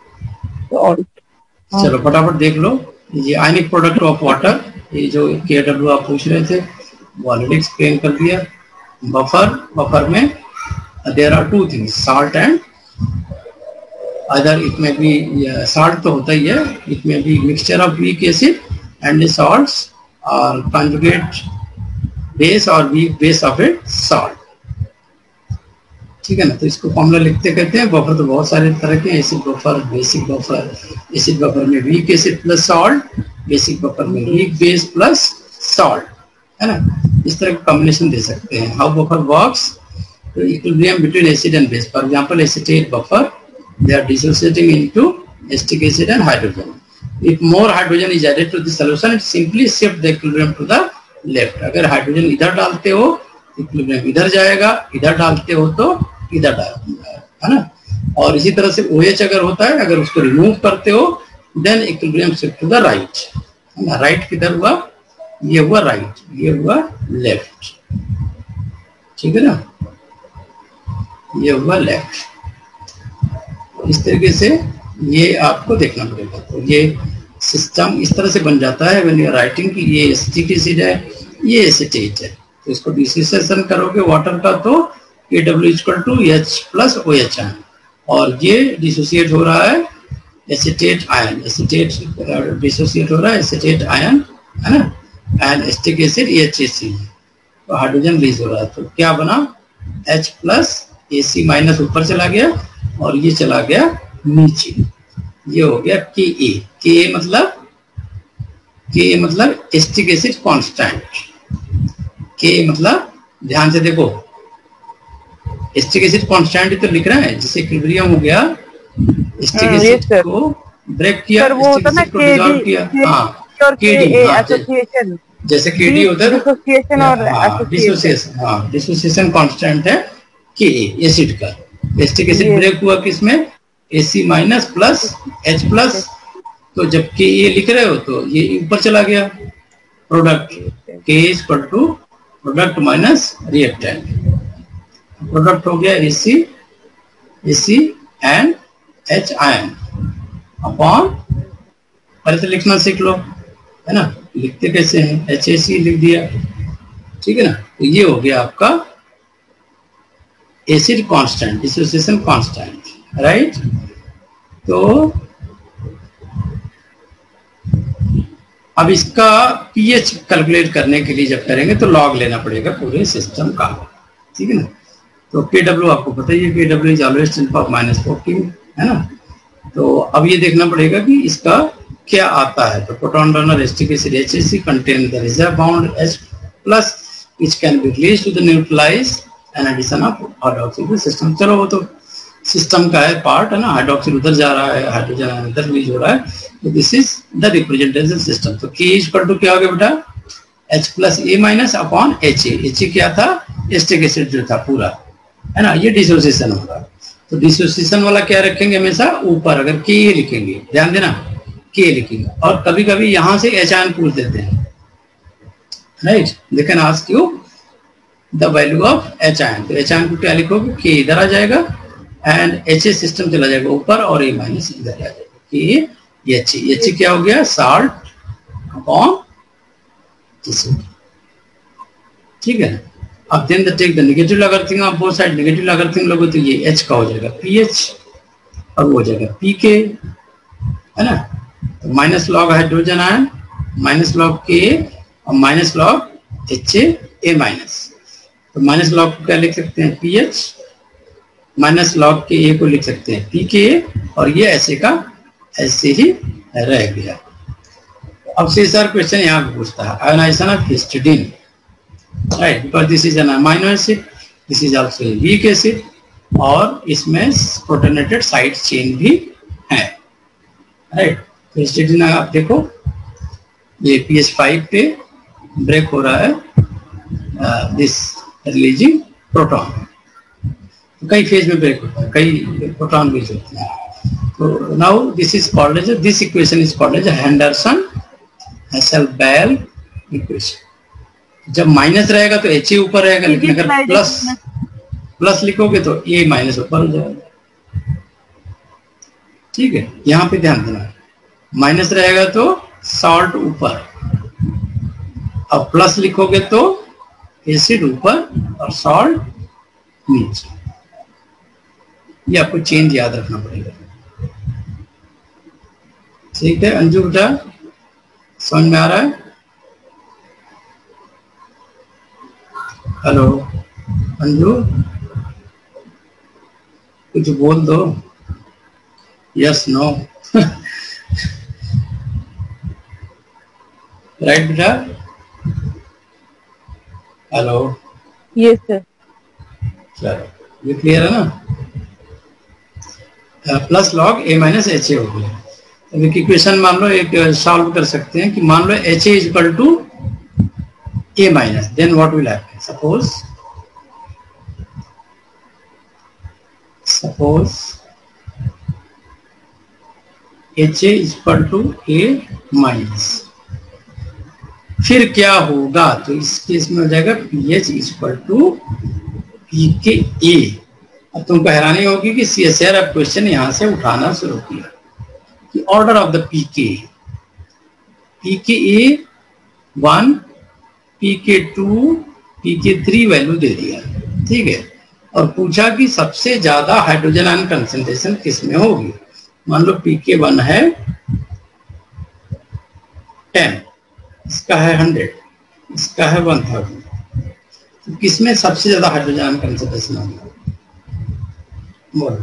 चलो फटाफट देख लो। ये आयनिक प्रोडक्ट ऑफ वाटर, ये जो KW आप पूछ रहे थे वो ऑलरेडी एक्सप्लेन कर दिया। बफर में there are 2 things, salt and other, it में भी साल्ट तो होता ही है, इट में भी mixture of weak acid and salts और conjugate बेस और weak base of a salt. ठीक है ना, तो इसको फॉर्मूला लिखते कहते हैं। बफर तो बहुत सारे तरह के, acid buffer, basic buffer. Acid buffer में weak acid plus salt, basic buffer में वीक बेस प्लस सॉल्ट, है ना। इस तरह का कॉम्बिनेशन दे सकते हैं। हाउ बफर वर्क्स, तो equilibrium between acid and base. For example acetate buffer, they are dissociating into acetic acid and hydrogen. If more hydrogen is added to the solution, it simply shift the equilibrium to the left. अगर hydrogen इधर डालते हो equilibrium इधर जाएगा, इधर डालते हो तो इधर डालेगा, है ना। और इसी तरह से OH अगर होता है, अगर उसको रिमूव करते हो then equilibrium shift to the right, है ना। राइट किधर हुआ, ये हुआ राइट, ये हुआ लेफ्ट। ठीक है ना, ये हुआ लेफ्ट। इस तरीके से ये आपको देखना पड़ेगा। तो ये सिस्टम इस तरह से बन जाता है व्हेन यू आर राइटिंग कि ये एसिटिक एसिड है, ये एसीटेट है। तो इसको डिसोसिएशन करोगे वाटर का तो KW equal to H plus OH है, और ये डिसोसिएट हो रहा है एसीटेट आयन, एसीटेट डिसोसिएट हो रहा है एसीटेट आयन, है ना, एंड एसिटिक एसिड HAC, तो हाइड्रोजन रिलीज हो रहा है। तो क्या बना, H प्लस AC माइनस ऊपर चला गया और ये चला गया नीचे, ये हो गया Ka मतलब एसिटिक एसिड कांस्टेंट। Ka मतलब ध्यान से देखो, एसिटिक एसिड कांस्टेंट ही तो लिख रहा है, जिसे इक्विलिब्रियम हो गया, एसिटिक एसिड को ब्रेक किया, एसिटिक एसिड को डिसॉल्व किया। हाँ, KD, जैसे KD होता है डिसोसिएशन, हाँ डिसोसिएशन कांस्टेंट है Ka एसिड का। एसिटिक एसिड ब्रेक हुआ किसमें, AC minus plus H plus, तो जब Ka लिख रहे हो तो ये ऊपर चला गया, product Ka equal to product minus reactant, product हो गया AC and H ion upon, पहले तो लिखना सीख लो, है ना। लिखते कैसे हैं, HAC लिख दिया, ठीक है ना। तो ये हो गया आपका acid constant, dissociation constant, right. तो अब इसका पीएच कैलकुलेट करने के लिए जब करेंगे तो लॉग लेना पड़ेगा पूरे सिस्टम का, ठीक है ना। तो KW आपको पता ही है, KW इज ऑलवेज 10⁻⁴, है ना। तो अब ये देखना पड़ेगा कि इसका क्या आता है। तो proton donor acetic acid HAC contain the reserve bound H plus which can be released to the neutralized an addition of hydroxyl system. चलो वो तो सिस्टम का है पार्ट है ना, हाइड्रोक्सिल उधर जा रहा है, हाइड्रोजन इधर रिलीज हो रहा है, तो this is the representation system. तो K इक्वल टू क्या हो गया बेटा, H plus A minus upon HA। HA क्या था, एस्टिक एसिड जो था पूरा, है ना, ये डिसोसिएशन होगा। तो डिसोसिएशन वाला क्या रखेंगे हमेशा ऊपर, अगर K लिखेंगे, ध्यान देना K लिखेंगे, और कभी कभी यहां से H आयन पूछ देते हैं, right, they can ask you the value of H ion. तो H आयन को क्या लिखोगे, K इधर आ जाएगा एंड HA सिस्टम चला जाएगा ऊपर और A माइनस इधर आ जाएगा, कि HA क्या हो गया, साल्ट अपॉन, ठीक है। अब then the take the negative logarithm of both side, negative logarithm लोगे तो ये H का हो जाएगा PH और वो हो जाएगा PK, है ना। तो minus log hydrogen ion minus log K और minus log HA A minus. तो माइनस लॉग को क्या लिख सकते हैं, PH, माइनस लॉग के A को लिख सकते हैं PK, और ये ऐसे का ऐसे ही रह गया। अब से सर क्वेश्चन यहाँ पे पूछता है, ionization of histidine, right, because this is an amino acid, this is also a weak acid, और इसमें प्रोटोनेटेड साइड चेन भी है, राइट। तो हिस्टिडीन आप देखो, ये pH5 पे ब्रेक हो रहा है, दिस रिलीजिंग प्रोटॉन, कई फेज में ब्रेक होता है, कई प्रोटॉन रिलीज होते हैं। तो now this is called as, this equation is called as Henderson Hasselbalch equation. जब माइनस रहेगा तो HA ऊपर रहेगा, लेकिन अगर प्लस लिखोगे तो A माइनस ऊपर हो जाएगा, ठीक है। यहां पे ध्यान देना, माइनस रहेगा तो सॉल्ट ऊपर, और प्लस लिखोगे तो एसिड ऊपर और सॉल्ट नीचे। ये आपको चेंज याद रखना पड़ेगा, ठीक है। अंजू बेटा समझ में आ रहा है, हेलो अंजू, कुछ बोल दो, यस नो, राइट बेटा, हेलो, यस सर, चलो ये क्लियर है ना। Plus log A minus HA हो गया। अब एक इक्वेशन मान लो, एक सॉल्व कर सकते हैं कि मान लो HA is equal to A minus, then what will happen, suppose HA is equal to A minus, फिर क्या होगा, तो इस केस में हो जाएगा pH is equal to pKa। अब तुमको हैरानी होगी कि CSIR अब क्वेश्चन यहां से उठाना शुरू किया कि order of the pKa 1, pK2, pK3 value दे दिया, ठीक है, और पूछा कि सबसे ज्यादा हाइड्रोजन आयन कंसंट्रेशन किस में होगी। मान लो pK1 है 10, इसका है 100, इसका है 1000, तो किसमें सबसे ज्यादा हाइड्रोजन आयन कंसंट्रेशन होगा, बोलो।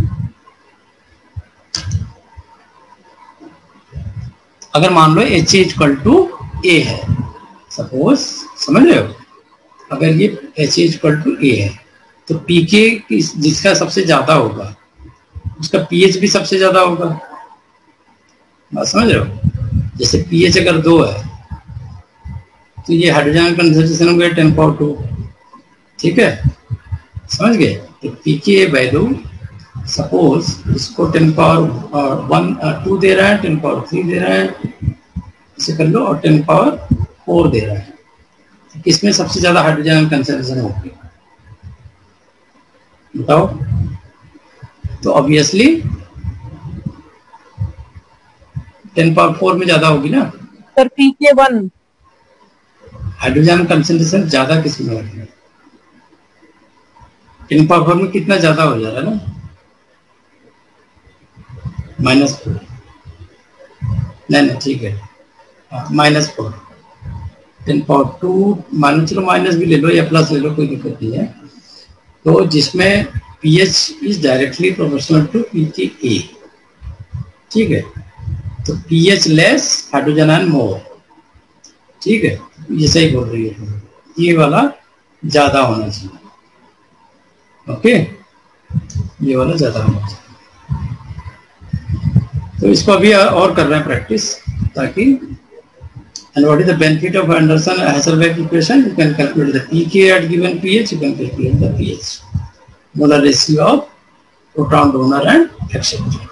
अगर मान लो HA इक्वल टू A है, सपोज, समझ रहे हो, अगर ये HA इक्वल टू A है तो PK जिसका सबसे ज्यादा होगा उसका pH भी सबसे ज्यादा होगा, बात समझ रहे हो। जैसे pH अगर 2 है तो ये हाइड्रोजन कंसंट्रेशन हो गया 10 पावर 2, ठीक है, समझ गए। तो pK वैल्यू सपोज इसको 10 पावर 2 दे रहा है, 10 पावर 3 दे रहा है, इसे कर लो, और 10 पावर 4 दे रहा है, तो किसमें सबसे ज्यादा हाइड्रोजन कंसंट्रेशन होगी बताओ। तो ऑब्वियसली 10 पावर 4 में ज्यादा होगी ना सर, pK1 हाइड्रोजन कंसंट्रेशन ज्यादा किसमें होगी, 10 पावर 4 में कितना ज्यादा हो जा रहा है ना, -4, नहीं ठीक है, -4, 10 पावर 2 मान चलो, माइनस भी ले लो या प्लस ले लो, कोई दिक्कत नहीं है। तो जिसमें pH is directly proportional to pKa, ठीक है, तो pH less hydrogen ion more, ठीक है, ये सही बोल रही है, ये वाला ज्यादा होना चाहिए, ओके, ये वाला ज्यादा होना चाहिए। तो इसको अभी और कर रहे हैं प्रैक्टिस, ताकि and what is the benefit of Anderson-Hasselbalch equation? You can calculate the pK at given pH, you can calculate the pH, molar ratio of proton donor and acceptor.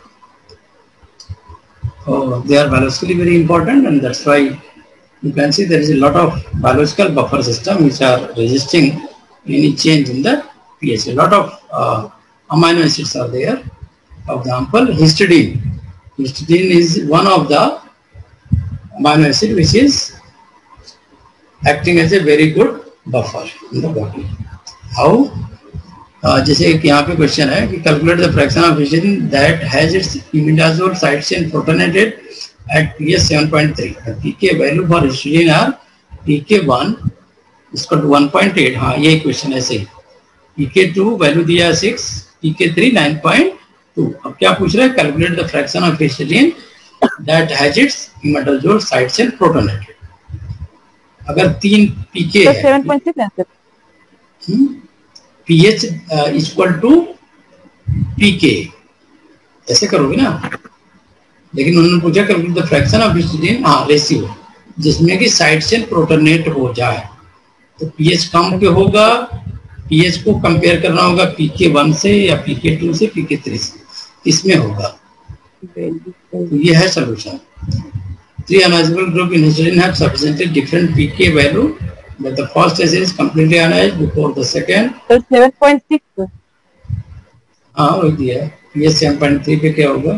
So they are biologically very important, and that's why you can see there is a lot of biological buffer system which are resisting any change in the pH. A lot of amino acids are there. For example, histidine. Histidine is one of the amino acid which is acting as a very good buffer in the body. How? जैसे एक यहाँ पे question है कि calculate the fraction of histidine that has its imidazole side chain protonated at pH 7.3. pK value for histidine are pK1 इसका 1.8. हाँ, ये question ऐसे ही. pK2 वैल्यू दिया है 6, pK3 9.2. अब क्या पूछ रहे हैं? Calculate the fraction of histidine that has its imidazole side chain protonated. अगर 3 pK है 7.6 answer, pH equal to pK ऐसे करोगे ना. लेकिन उन्होंने पूछा calculate the fraction of histidine, हाँ रेशियो, जिसमें कि साइड चेन प्रोटोनेट हो जाए. तो pH कम पे होगा, pH को कंपेयर करना होगा pK1 से या pK2 से pK3 से, इसमें होगा. तो ये है solution. 3 ionizable group in histidine have sufficiently different pK value, but the first acid is completely ionized before the second. तो 7.6. हाँ वही दिया है. pH 7.3 पे क्या होगा?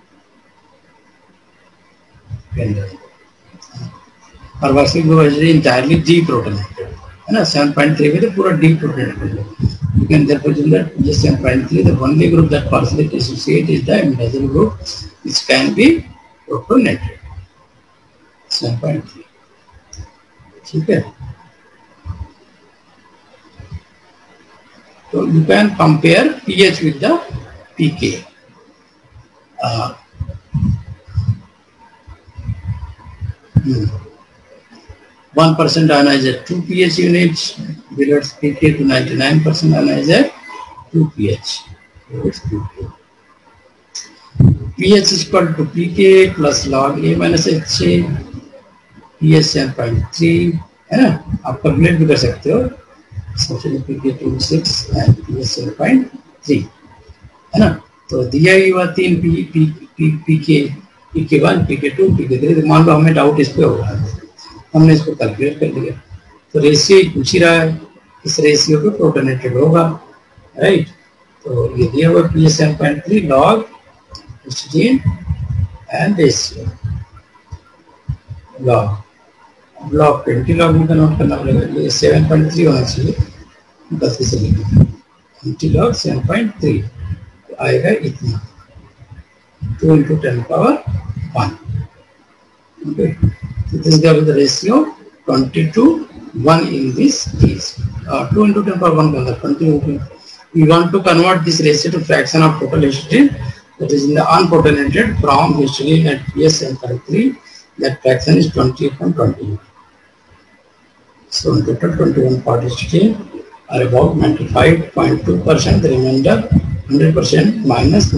Carboxylic group is entirely deprotonated, है ना. 7.3 पे तो पूरा deprotonated. You can therefore assume that pH 7.3 the only group that partially dissociate is the imidazole group, which can be protonated. 7.3. ठीक है. So you can compare pH with the pK. 1% ionized at 2 pH units, below pK to 99% ionized at 2 pH. pH is equal to pK plus log A minus HA, pH 7.3, है ना. आप calculate भी कर सकते हो. सबसे pK 26 and pH 7.3, है ना. तो दिया ही हुआ 3 pK1, pK2, pK3. तो मान लो हमें डाउट इस पे हो रहा है, हमने इसको कैलकुलेट कर लिया. तो रेशियो पूछ ही रहा है, इस रेशियो पे प्रोटोनेटेड होगा, राइट. तो ये दिया हुआ pH 7.3 log histidine and ratio log 20 log में कन्वर्ट करना पड़ेगा. ये 7.3 होना चाहिए, बस इसे लिखिए 20 log 7.3 आएगा इतना, 2 into 10 power 1. Okay. So this is the ratio 20 to 1 in this case. 2 into 10 power 1 20. We want to convert this ratio to fraction of total histidine that is in the unprotonated from histidine at pH 7.3. That fraction is 20 upon 20. So in total 21 part histidine are about 95.2%. The remainder 100% minus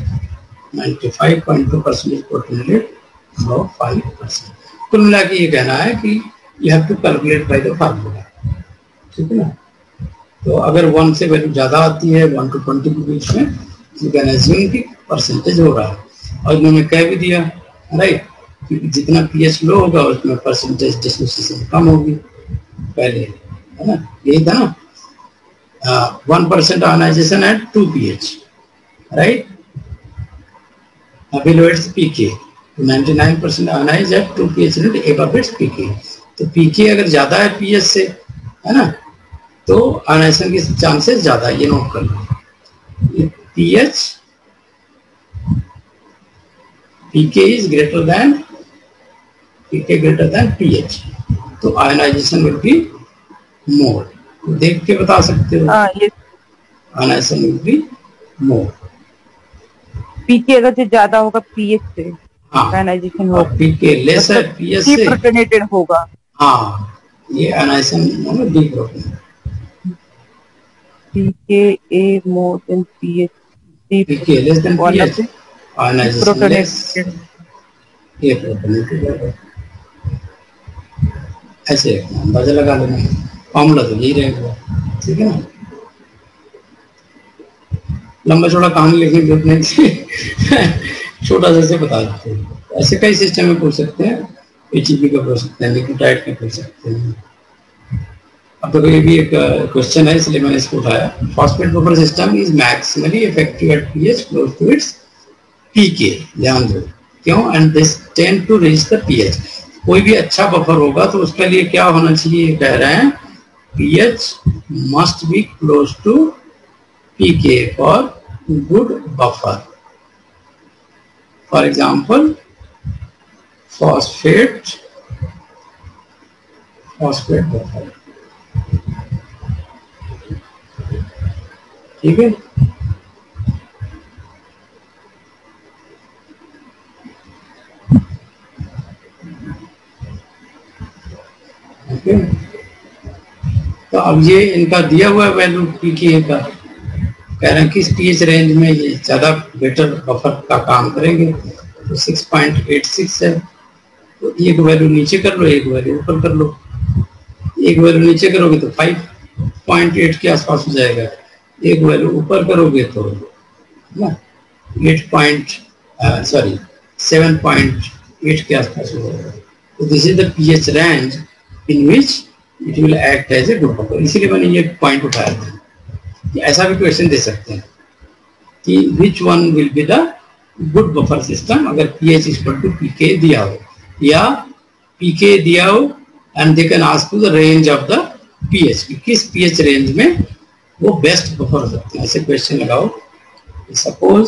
95.2% is protonated, about 5%. कुल मिला के ये कहना है कि you have to calculate by the formula. ठीक है ना. तो अगर 1 से वैल्यू ज्यादा आती है 1 to 20 के बीच में, you can assume कि परसेंटेज हो रहा है. और इन्होंने कह भी दिया, राइट, क्योंकि जितना pH लो होगा उसमें परसेंटेज डिसोसिएशन कम होगी पहले, है ना. यही था ना. 1% ionization at 2 pH, right? Below its pK, 99% ionized at 2 pH unit above its pK. तो pK अगर ज्यादा है pH से, है ना, तो आयनाइजेशन के चांसेस ज्यादा. ये नोट कर लो. pK is greater than pH, तो आयनाइजेशन विल बी मोर. देख के बता सकते हो. Ionization will be more. PK अगर से ज्यादा होगा पीएच से, आयनाइजेशन होगा. पीके लेस है पीएच से, डीप्रोटोनेटेड होगा. हाँ, ये आयनाइजेशन मतलब deprotonated. pKa more than pH. pK less than One of pH. the Ionization less. protonated. ये प्रोटोनेटेड ऐसे अंदाजा लगा लेना, फॉर्मूला तो यही रहेगा, ठीक है ना। लंबा चौड़ा कहानी लिखने की जरूरत नहीं थी छोटा सा से बता देते हैं। ऐसे कई सिस्टम में पूछ सकते हैं, एचईपी का पूछ सकते हैं, न्यूक्लियोटाइड का पूछ सकते हैं। अब तो ये भी एक क्वेश्चन है इसलिए मैंने इसको उठाया। Phosphate buffer system is maximally effective at pH close to its pK, ध्यान दो क्यों, and this tend to reach the pH. कोई भी अच्छा बफर होगा तो उसके लिए क्या होना चाहिए, कह रहे हैं pH must be close to pK for good buffer. For example phosphate buffer, ठीक है। ओके, तो अब ये इनका दिया हुआ वैल्यू पीके का, कह रहे हैं किस पीएच रेंज में ये ज्यादा बेटर बफर का काम करेंगे, तो 6.86 है। तो एक वैल्यू नीचे कर लो, एक वैल्यू ऊपर कर लो। एक वैल्यू नीचे करोगे तो 5.8 के आसपास हो जाएगा, एक वैल्यू ऊपर करोगे तो 7.8 के आसपास हो जाएगा। तो this is the pH range in which it will act as a good buffer. इसीलिए मैंने ये पॉइंट उठाया था कि ऐसा भी क्वेश्चन दे सकते हैं कि which one will be the good buffer system, अगर पीएच इक्वल टू पीके दिया हो या पीके दिया हो and they can ask to the range of the pH, किस पीएच रेंज में वो बेस्ट बफर हो सकते हैं। ऐसे क्वेश्चन लगाओ। Suppose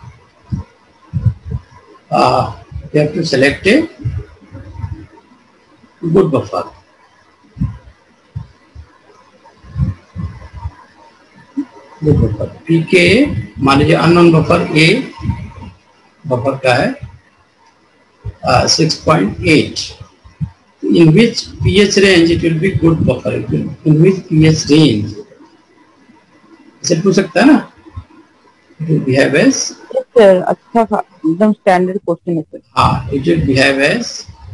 you have to select a good buffer. Good buffer pK मान लीजिए अननोन बफर ए बफर का है 6.8, in which pH range it will be good buffer, in which pH range ऐसे पूछ सकता है ना। It will behave as, अच्छा था, एकदम स्टैंडर्ड क्वेश्चन है सर। हाँ, it will behave as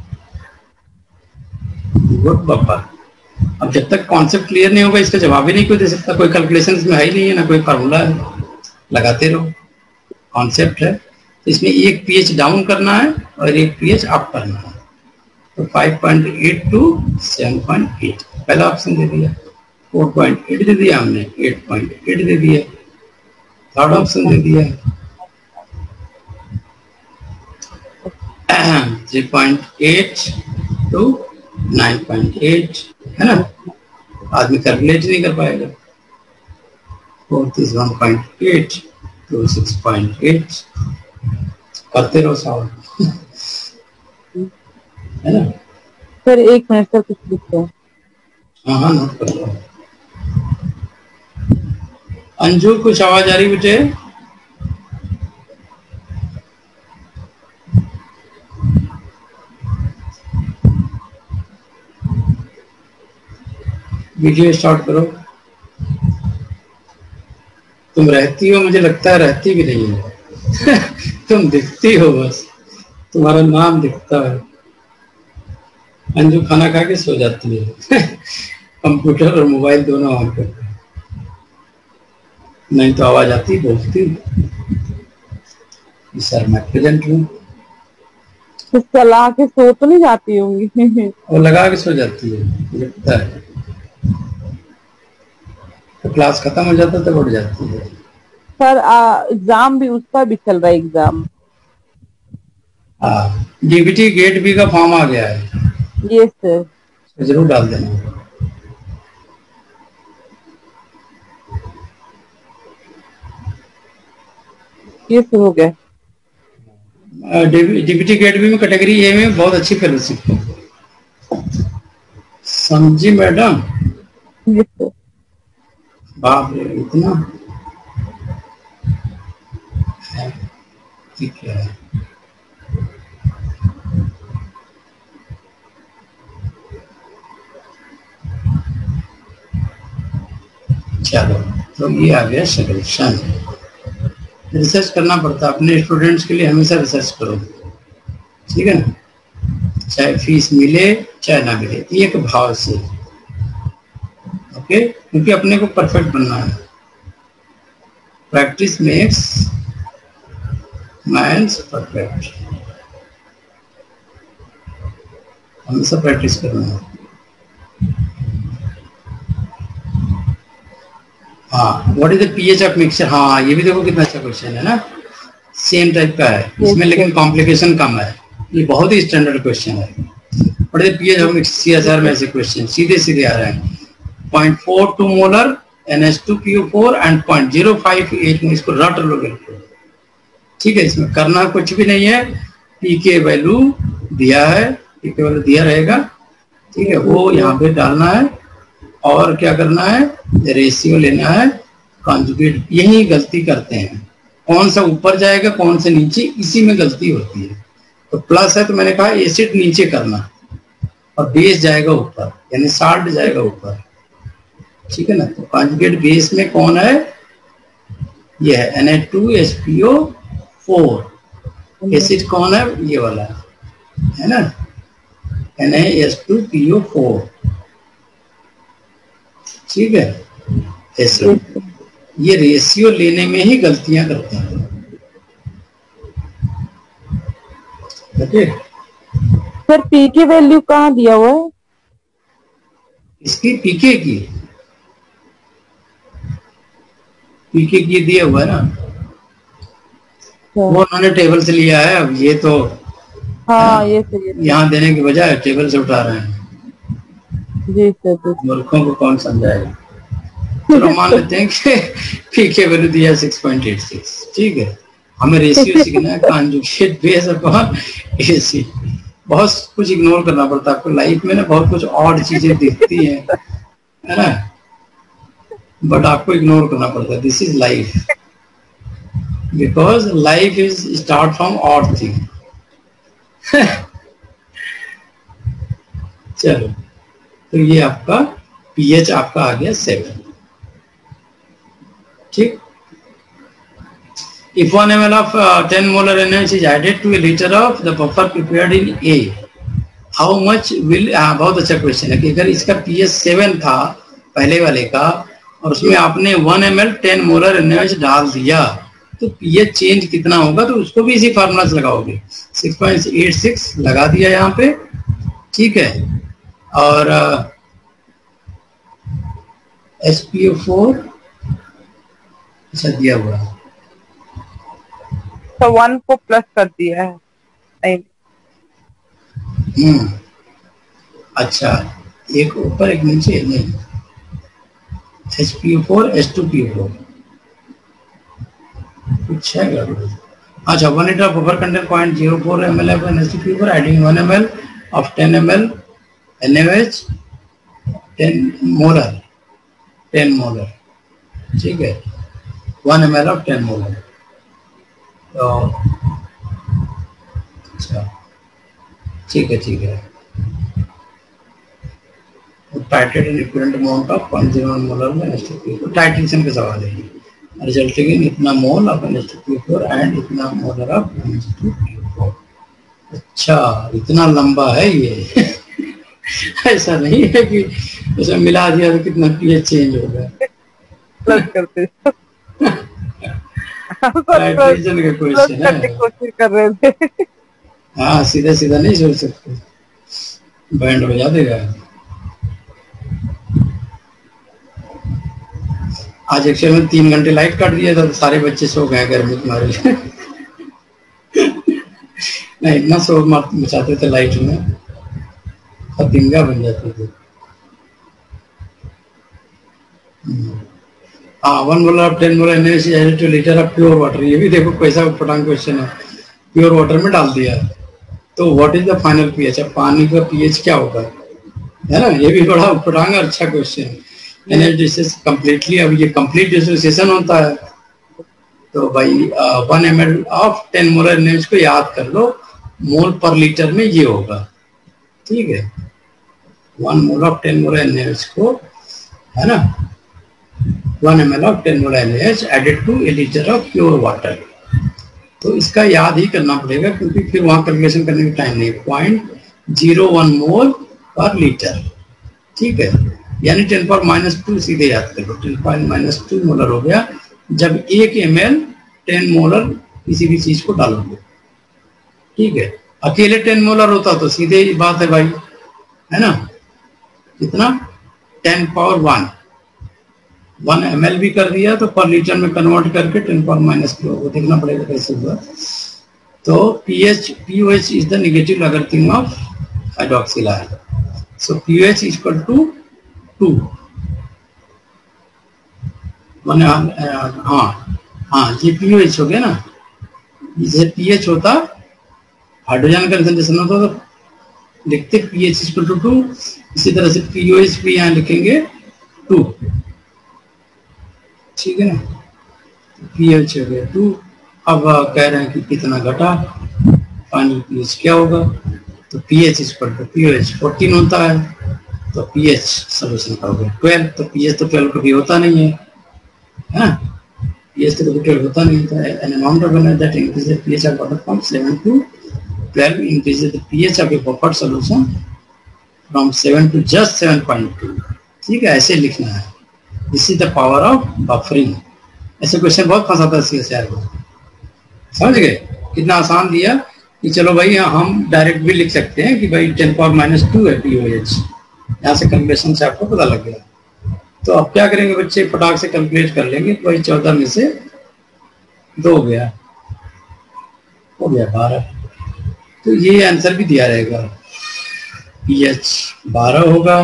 good buffer. अब जब तक कॉन्सेप्ट क्लियर नहीं होगा इसका जवाब ही नहीं कोई दे सकता, कोई कैलकुलेशन इसमें है ही नहीं है, ना कोई फार्मूला है, लगाते रहो। कॉन्सेप्ट है, तो इसमें एक पीएच डाउन करना है और एक पीएच अप करना है। तो 5.8 टू 7.8 पहला ऑप्शन दे दिया, 4.8 दे दिया हमने, 8.8 दे दिया, थर्ड ऑप्शन दे दिया 3.8 टू 9.8, है ना। आदमी कैलकुलेट नहीं कर पाएगा। फोर्थ इज 1.8 टू 6.8, करते रहो साहब है ना। सर एक मिनट सर, कुछ लिखते हैं। हाँ हाँ, नोट कर लो। अंजू कुछ आवाज आ रही बेटे? वीडियो स्टार्ट करो। तुम रहती हो, मुझे लगता है रहती भी नहीं हो तुम दिखती हो, बस तुम्हारा नाम दिखता है। अंजू खाना खा के सो जाती है कंप्यूटर और मोबाइल दोनों ऑन करते हैं, नहीं तो आवाज आती, बोलती सर मैं प्रेजेंट हूँ। सलाह के सो तो नहीं जाती होंगी और लगा के सो जाती है, लगता है। तो क्लास खत्म हो जाता तो उठ जाती है। सर एग्जाम भी, उसका भी चल रहा है एग्जाम। हाँ, डीबीटी गेट बी का फॉर्म आ गया है। यस सर, तो जरूर डाल देना। यस हो गया। डीबीटी गेट बी में कैटेगरी ए में बहुत अच्छी फेलोशिप है, समझी मैडम? Yes sir. बाप रे, इतना है, ठीक है। चलो तो ये आ गया सॉल्यूशन। रिसर्च करना पड़ता है अपने स्टूडेंट्स के लिए, हमेशा रिसर्च करो, ठीक है ना, चाहे फीस मिले चाहे ना मिले, एक भाव से, ओके, क्योंकि अपने को परफेक्ट बनना है। प्रैक्टिस मेक्स मैन्स परफेक्ट, हमेशा प्रैक्टिस करना है। हाँ, what is the pH of mixture, हाँ ये भी देखो कितना अच्छा क्वेश्चन है ना, सेम टाइप का है इसमें, लेकिन कॉम्प्लिकेशन कम है, ये बहुत ही स्टैंडर्ड क्वेश्चन है। What is the pH of mixture, CSR में ऐसे क्वेश्चन सीधे सीधे आ रहे हैं। 0.42 मोलर NH2PO4 एंड 0.058 में, इसको रट लो बिल्कुल, ठीक है। इसमें करना कुछ भी नहीं है, पी के वैल्यू दिया है, पी के वैल्यू दिया रहेगा, ठीक है, वो यहाँ पे डालना है, और क्या करना है, रेशियो लेना है, कॉन्जुगेट। यही गलती करते हैं, कौन सा ऊपर जाएगा कौन सा नीचे, इसी में गलती होती है। तो प्लस है तो मैंने कहा एसिड नीचे करना, और बेस जाएगा ऊपर, यानी साल्ट जाएगा ऊपर, ठीक है ना। तो कॉन्जुगेट बेस में कौन है, ये है Na2SPO4, एसिड कौन है, ये वाला है ना, Na2PO4, ठीक है। एसिड, ये रेशियो लेने में ही गलतियां करते हैं, ओके। सर पी की वैल्यू कहाँ दिया हुआ है, इसकी पीके की दिया हुआ है ना, वो उन्होंने टेबल से लिया है। अब ये तो हाँ ये सही है, यहाँ देने के बजाय टेबल से उठा रहे हैं, जी सर। मूर्खों को कौन समझाएगा। तो मान लेते हैं कि पीके वैल्यू दिया 6.86, ठीक है। हमें रेशियो सीखना है, कॉन्जुगेट बेस अपॉन एसिड। बहुत कुछ इग्नोर करना पड़ता है आपको लाइफ में ना, बहुत कुछ और चीजें दिखती हैं, है ना, बट आपको इग्नोर करना पड़ता है। This is life, because life is start from odd thing. चलो, तो ये आपका पीएच आपका आ गया 7, ठीक। If 1 ml of 10 molar NaOH is added to a liter of the buffer prepared in A, how much will, बहुत अच्छा क्वेश्चन है कि अगर इसका pH 7 था पहले वाले का, और उसमें आपने 1 ml 10 मोलर NaOH डाल दिया, तो pH चेंज कितना होगा, तो उसको भी इसी फार्मूला से लगाओगे। 6.86 लगा दिया यहाँ पे, ठीक है। और SPO4 अच्छा दिया हुआ है, तो 1 को प्लस कर दिया है, नहीं। अच्छा, एक ऊपर एक नीचे नहीं, HPO4 H2PO4 कुछ है गड़बड़। अच्छा, 1 liter of buffer contain 0.04 ml of NH2PO4, adding 1 ml of 10 ml NaOH, 10 molar, ठीक है, 1 ml of 10 मोलर। तो अच्छा, ठीक है। Titrated equivalent amount of 0.01 molar में NH2PO4, टाइट्रेशन का सवाल है, रिजल्टिंग इन इतना मोल ऑफ NH2PO4 एंड इतना मोलर ऑफ NH2PO4। अच्छा, इतना लंबा है ये। ऐसा नहीं है कि उसे मिला दिया तो कितना पीएच चेंज हो गया। प्लस करते टाइट्रेशन का क्वेश्चन है, कोशिश कर रहे थे। हाँ, सीधा नहीं सोच सकते, बैंड बजा देगा। आज एक्चुअल में 3 घंटे लाइट काट दिया था, तो सारे बच्चे सो गए गर्मी के मारे। नहीं, इतना शोर मचाते थे लाइट में, फतिंगा बन जाते थे। हाँ, 1 molar of 10 molar NaOH added to liter of pure water, ये भी देखो कैसा पटांग क्वेश्चन है। प्योर वाटर में डाल दिया, तो what is the final pH, अब पानी का पीएच क्या होगा, है ना, ये भी बड़ा पटांग अच्छा क्वेश्चन। NaOH कंप्लीटली, अब ये कंप्लीट डिसोसिएशन होता है, तो भाई 1 ml ऑफ 10 मोलर NaOH को याद कर लो, मोल पर लीटर में ये होगा, ठीक है। 1 मोल ऑफ 10 मोलर NaOH को, है ना, 1 ml of 10 mole NaOH added to a liter of pure water। तो इसका याद ही करना पड़ेगा क्योंकि फिर वहां कैलकुलेशन करने का टाइम नहीं। 0.01 मोल पर लीटर, ठीक है, यानी 10⁻² सीधे याद करो। 10⁻² मोलर हो गया जब 1 ml 10 मोलर किसी भी चीज को डालोगे, ठीक है। अकेले 10 मोलर होता तो सीधे ही बात है भाई, है ना, कितना 10⁻1 ml भी कर दिया तो पर लीटर में कन्वर्ट करके 10⁻² वो देखना पड़ेगा कैसे हुआ। तो pOH is the negative logarithm of hydroxyl ion. So pOH equal to 2। हाँ ये pOH हो गया ना, जैसे pH होता हाइड्रोजन कंसंट्रेशन होता तो लिखते pH इक्वल टू 2, इसी तरह से pOH भी यहाँ लिखेंगे 2, ठीक है ना। pH हो गया 2। अब कह रहे हैं कि कितना घटा, फाइनल pH क्या होगा, तो pH इक्वल टू pOH 14 होता है, तो pH सोल्यूशन का हो गया 12। तो pH तो 12 कभी होता नहीं है, pH तो कभी 12 होता नहीं था। An amount of energy that increases pH of water from 7 to 12 increases the pH of a buffer solution from 7 to just 7.2। ठीक है, ऐसे लिखना है। This is the power of buffering. ऐसे क्वेश्चन बहुत फंसाता है CSIR को, समझ गए कितना आसान दिया कि चलो भाई हम डायरेक्ट भी लिख सकते हैं कि भाई 10⁻² है pOH, यहाँ से कैलकुलेशन से आपको पता लग गया। तो अब क्या करेंगे बच्चे, फटाक से कैलकुलेट कर लेंगे। तो भाई 14 में से 2 गया, हो गया 12। तो ये आंसर भी दिया रहेगा, pH 12 होगा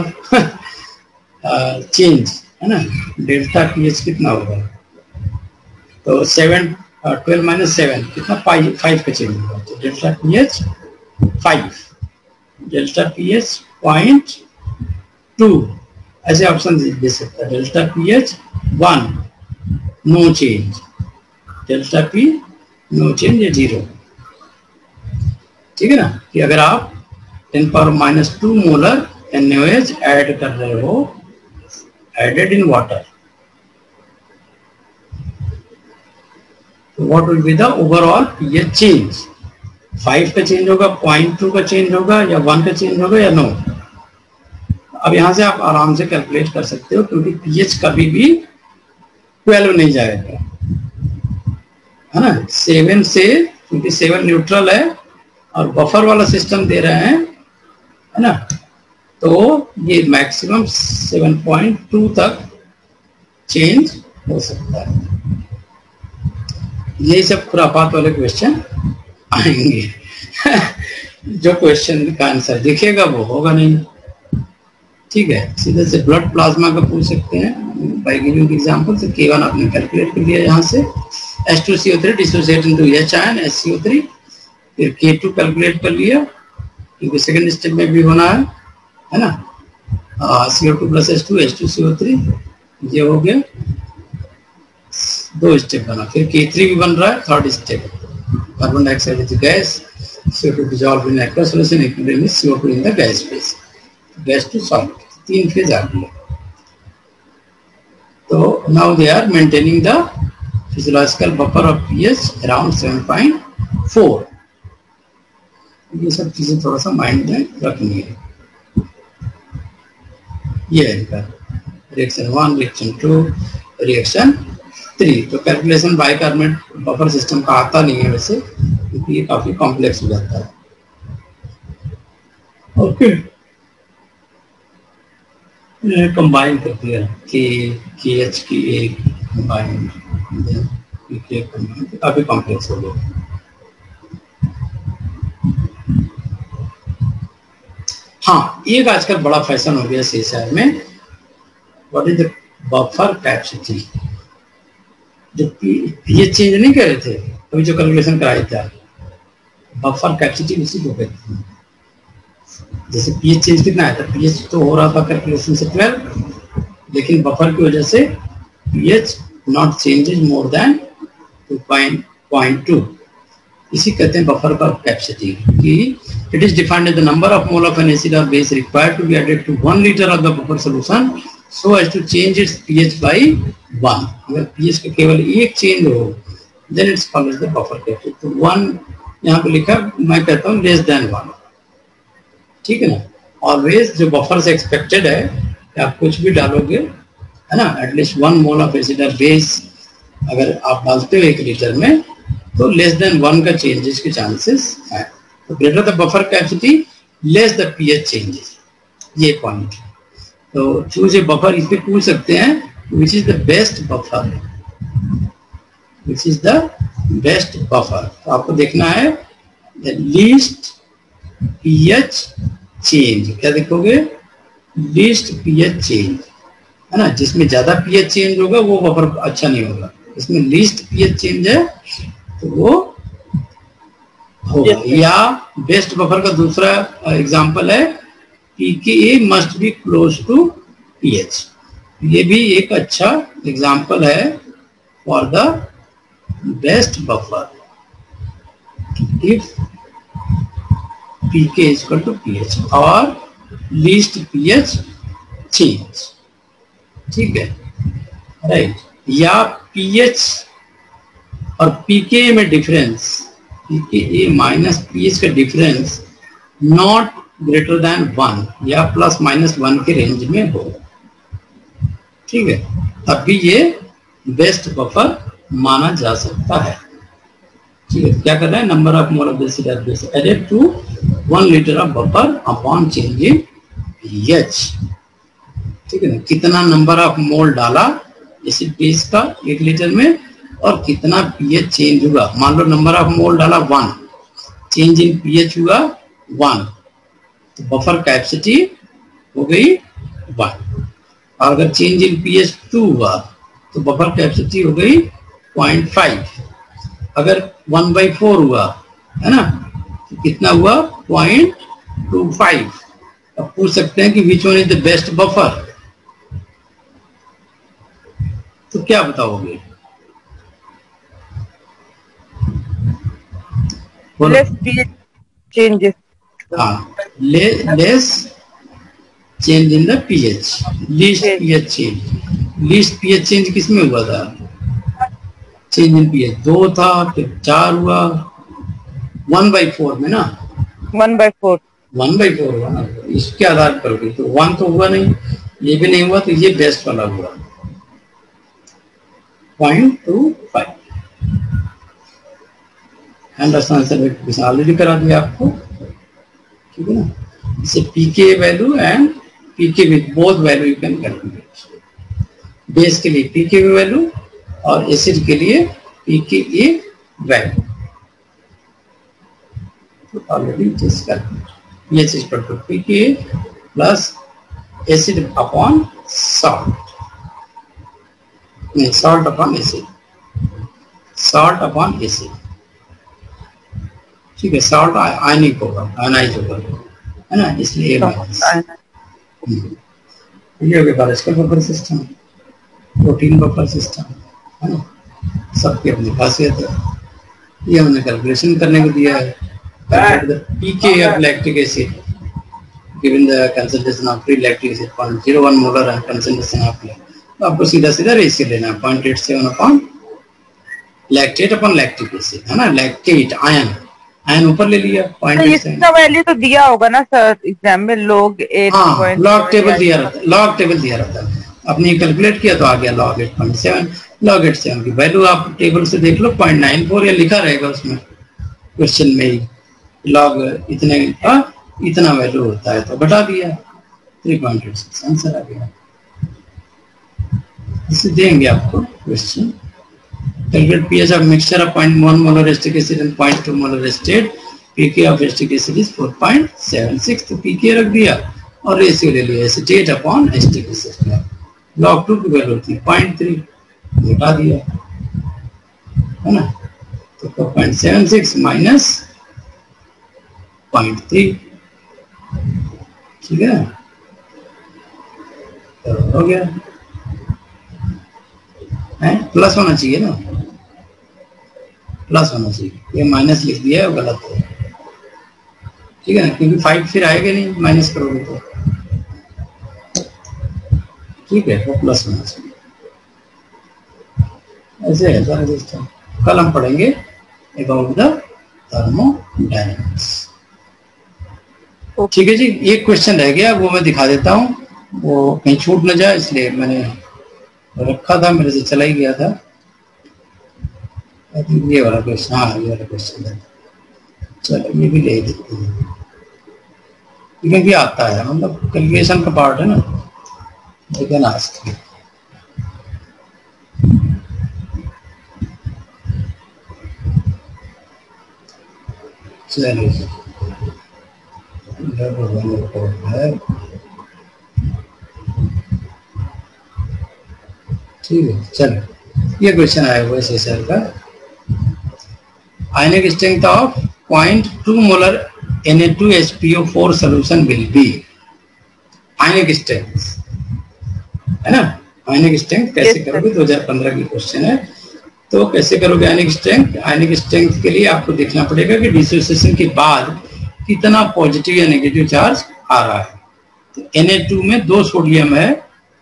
चेंज है ना, डेल्टा pH कितना होगा, तो 12 - 7 कितना 5 का चेंज होगा, तो डेल्टा pH 5, डेल्टा pH 0.2, ऐसे ऑप्शन दे सकता है। Delta pH 1 no change, delta P no change या 0, ठीक है ना। कि अगर आप 10⁻² मोलर NaOH ऐड कर रहे हो added in water, what will be the overall pH change. 5 का चेंज होगा, 0.2 का चेंज होगा, या 1 का चेंज होगा, या नो। अब यहां से आप आराम से कैलकुलेट कर सकते हो क्योंकि pH कभी भी 12 नहीं जाएगा, है ना। 7 से, क्योंकि 7 न्यूट्रल है और बफर वाला सिस्टम दे रहे हैं, है ना, तो ये मैक्सिमम 7.2 तक चेंज हो सकता है। यही सब खुरापात वाले क्वेश्चन आएंगे जो क्वेश्चन का आंसर दिखेगा वो होगा नहीं, ठीक है। सीधे से ब्लड प्लाज्मा का पूछ सकते हैं बाय गिविंग एग्जांपल। तो K1 आपने कैलकुलेट कर दिया, यहाँ से H2CO3 dissociate into H ion HCO3, फिर K2 कैलकुलेट कर लिया क्योंकि सेकंड स्टेप में भी होना है ना। CO2 + H2 H2CO3 ये हो गया, 2 स्टेप बना। फिर K3 भी बन रहा है, 3rd step. Carbon dioxide is gas, CO2 dissolved in aqueous solution, equilibrium is CO2 in the gas phase, gas to solid, 3 phase आ गया। तो now they are maintaining the physiological buffer of pH around 7.4। ये सब चीजें थोड़ा सा mind में रखनी है। ये है इनका रिएक्शन 1, रिएक्शन 2, रिएक्शन 3। तो कैलकुलेशन बाइकार्बोनेट बफर सिस्टम का आता नहीं है वैसे, क्योंकि ये काफी कॉम्प्लेक्स हो जाता है। ओके, कंबाइन कर दिया KH की एक कंबाइन, काफी कॉम्प्लेक्स हो गया। हाँ, एक आजकल बड़ा फैशन हो गया CSIR में, what is the buffer capacity. जो pH चेंज नहीं कर रहे थे अभी जो कैलकुलेशन कराया था, बफर कैपेसिटी उसी को कहते हैं। जैसे pH चेंज कितना है, तो pH तो हो रहा था कैलकुलेशन से 12, लेकिन बफर की वजह से pH not changes more than 2.2, इसी कहते हैं बफर का कैपेसिटी। कि it is defined as the number of mole of an acid और base required to be added to 1 liter of the buffer solution so as to change its pH by 1. अगर pH का केवल एक change हो then it's called as the buffer capacity. तो 1 यहाँ पे लिखा, मैं कहता हूँ less than 1, ठीक है ना. ऑलवेज जो बफर से एक्सपेक्टेड है कि आप कुछ भी डालोगे, है ना, एटलीस्ट 1 मोल ऑफ एसिड और बेस अगर आप डालते हो 1 लीटर में, तो लेस देन 1 का चेंजेस के चांसेस है. तो greater the buffer capacity less the pH changes, ये पॉइंट. तो चूज ए बफर, इस पे पूछ सकते हैं which is the best buffer, which is the best buffer. तो आपको देखना है द लीस्ट पीएच चेंज. क्या देखोगे? लीस्ट पीएच चेंज, है ना. जिसमें ज्यादा पीएच चेंज होगा वो बफर अच्छा नहीं होगा. इसमें लीस्ट पीएच चेंज है तो वो होगा. या बेस्ट बफर का दूसरा एग्जांपल है pKa must be close to pH. ये भी एक अच्छा एग्जांपल है for the best buffer if pK is equal to pH और least pH change, ठीक है, राइट. या pH और pKa में डिफरेंस, pKa माइनस pH का डिफरेंस नॉट ग्रेटर देन 1 या प्लस माइनस 1 के रेंज में हो, ठीक है, तब भी ये बेस्ट बफर माना जा सकता है. ठीक है. क्या कर रहा है? Number of mole of acid और base added to 1 litre of buffer upon change in pH. ठीक है ना. कितना नंबर ऑफ मोल डाला एसिड बेस का 1 लीटर में और कितना pH चेंज हुआ. मान लो नंबर ऑफ मोल डाला 1, चेंज इन pH हुआ 1, तो बफर कैपेसिटी हो गई 1. और अगर चेंज इन pH 2 हुआ तो बफर कैपेसिटी हो गई 0.5. अगर 1/4 हुआ, है ना, तो कितना हुआ? 0.25. अब पूछ सकते हैं कि which one is the best buffer, तो क्या बताओगे? Less pH changes. हाँ, less change in the pH, least pH change. Least pH change किसमें हुआ था? चेंज इन pH 2 था, फिर 4 हुआ, 1/4 में ना, 1/4 हुआ ना. इसके आधार पर भी तो 1 तो हुआ नहीं, ये भी नहीं हुआ, तो ये बेस्ट वाला हुआ 0.25. आंसर ऑलरेडी करा दिया आपको, ठीक है ना. इसे pK value and pK with both value you can calculate. Base के लिए pK वैल्यू और एसिड के लिए pKa वैल्यू. तो already this calculate. pH is equal to pKa plus acid upon salt, नहीं, salt upon acid, salt upon acid, ठीक है. Salt आयनिक होगा, आयनाइज होगा, है ना, इसलिए ये हो गया biological buffer system, protein buffer system, है ना. सबकी अपनी खासियत है. ये हमने कैलकुलेशन करने को दिया है. pK of lactic acid given the concentration of free lactic acid 0.01 molar and concentration of तो आपको सीधा सीधा रेशियो लेना है 0.87 upon lactate upon lactic acid, है ना. लैक्टेट आयन ऊपर ले लिया 0.87. इसका वैल्यू तो दिया होगा ना सर एग्जाम में, log 8. हाँ, लॉग टेबल दिया रहता, लॉग टेबल दिया रहता है. आपने कैलकुलेट किया तो आ गया log 8.7. log 8.7 की वैल्यू आप टेबल से देख लो 0.94 या लिखा रहेगा उसमें क्वेश्चन में ही. लॉग इतने का इतना वैल्यू होता है तो घटा दिया 3.86, आंसर आ गया. इसे देंगे आपको question. Calculate pH of mixture of 0.1 molar acetic acid and 0.2 molar acetate. pK of acetic acid is 4.76. तो pK रख दिया और रेशियो ले लिया एसिटेट अपॉन एसिटिक एसिड का. log 2 की वैल्यू थी 0.3, घटा दिया, है ना. तो 4.76 माइनस 0.3, ठीक है, तो हो गया. प्लस होना चाहिए ना, प्लस होना चाहिए. ये माइनस लिख दिया है, गलत है, ठीक है ना, क्योंकि 5 फिर आएगा नहीं माइनस करोगे तो. ठीक है, वो प्लस माइनस ऐसे है सारा सिस्टम। कल हम पढ़ेंगे अबाउट द थर्मोडायनेमिक्स। ठीक है जी, एक क्वेश्चन रह गया, वो मैं दिखा देता हूँ, वो कहीं छूट न जाए इसलिए मैंने रखा था, मेरे से चला ही गया था। ये वाला क्वेश्चन, हाँ ये वाला क्वेश्चन है, चलो ये भी ले देते हैं, लेकिन भी आता है, मतलब कैलकुलेशन का पार्ट है ना, लेकिन आज चलिए है, ठीक है। चलो ये क्वेश्चन आया हुआ है सर का, ionic strength of 0.2 molar Na2HPO4 solution will be. Ionic strength है ना, आयनिक स्ट्रेंथ कैसे करोगे, 2015 की क्वेश्चन है। तो कैसे करोगे आयनिक स्ट्रेंथ? आयनिक स्ट्रेंथ के लिए आपको देखना पड़ेगा कि डिसोसिएशन के बाद कितना पॉजिटिव या नेगेटिव चार्ज आ रहा है। तो Na2 में 2 सोडियम है,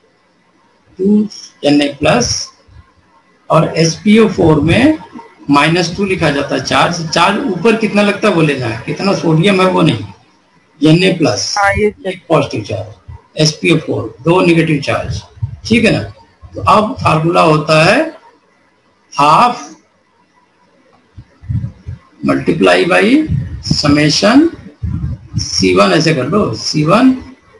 2Na प्लस, और SPO4 में -2 लिखा जाता है चार्ज। चार्ज ऊपर कितना लगता है वो लेना है, कितना सोडियम है वो नहीं, Na प्लस एक positive charge, SPO4 2 negative charge, ठीक है ना। तो अब फार्मूला होता है half multiply by summation C1, ऐसे कर लो, C1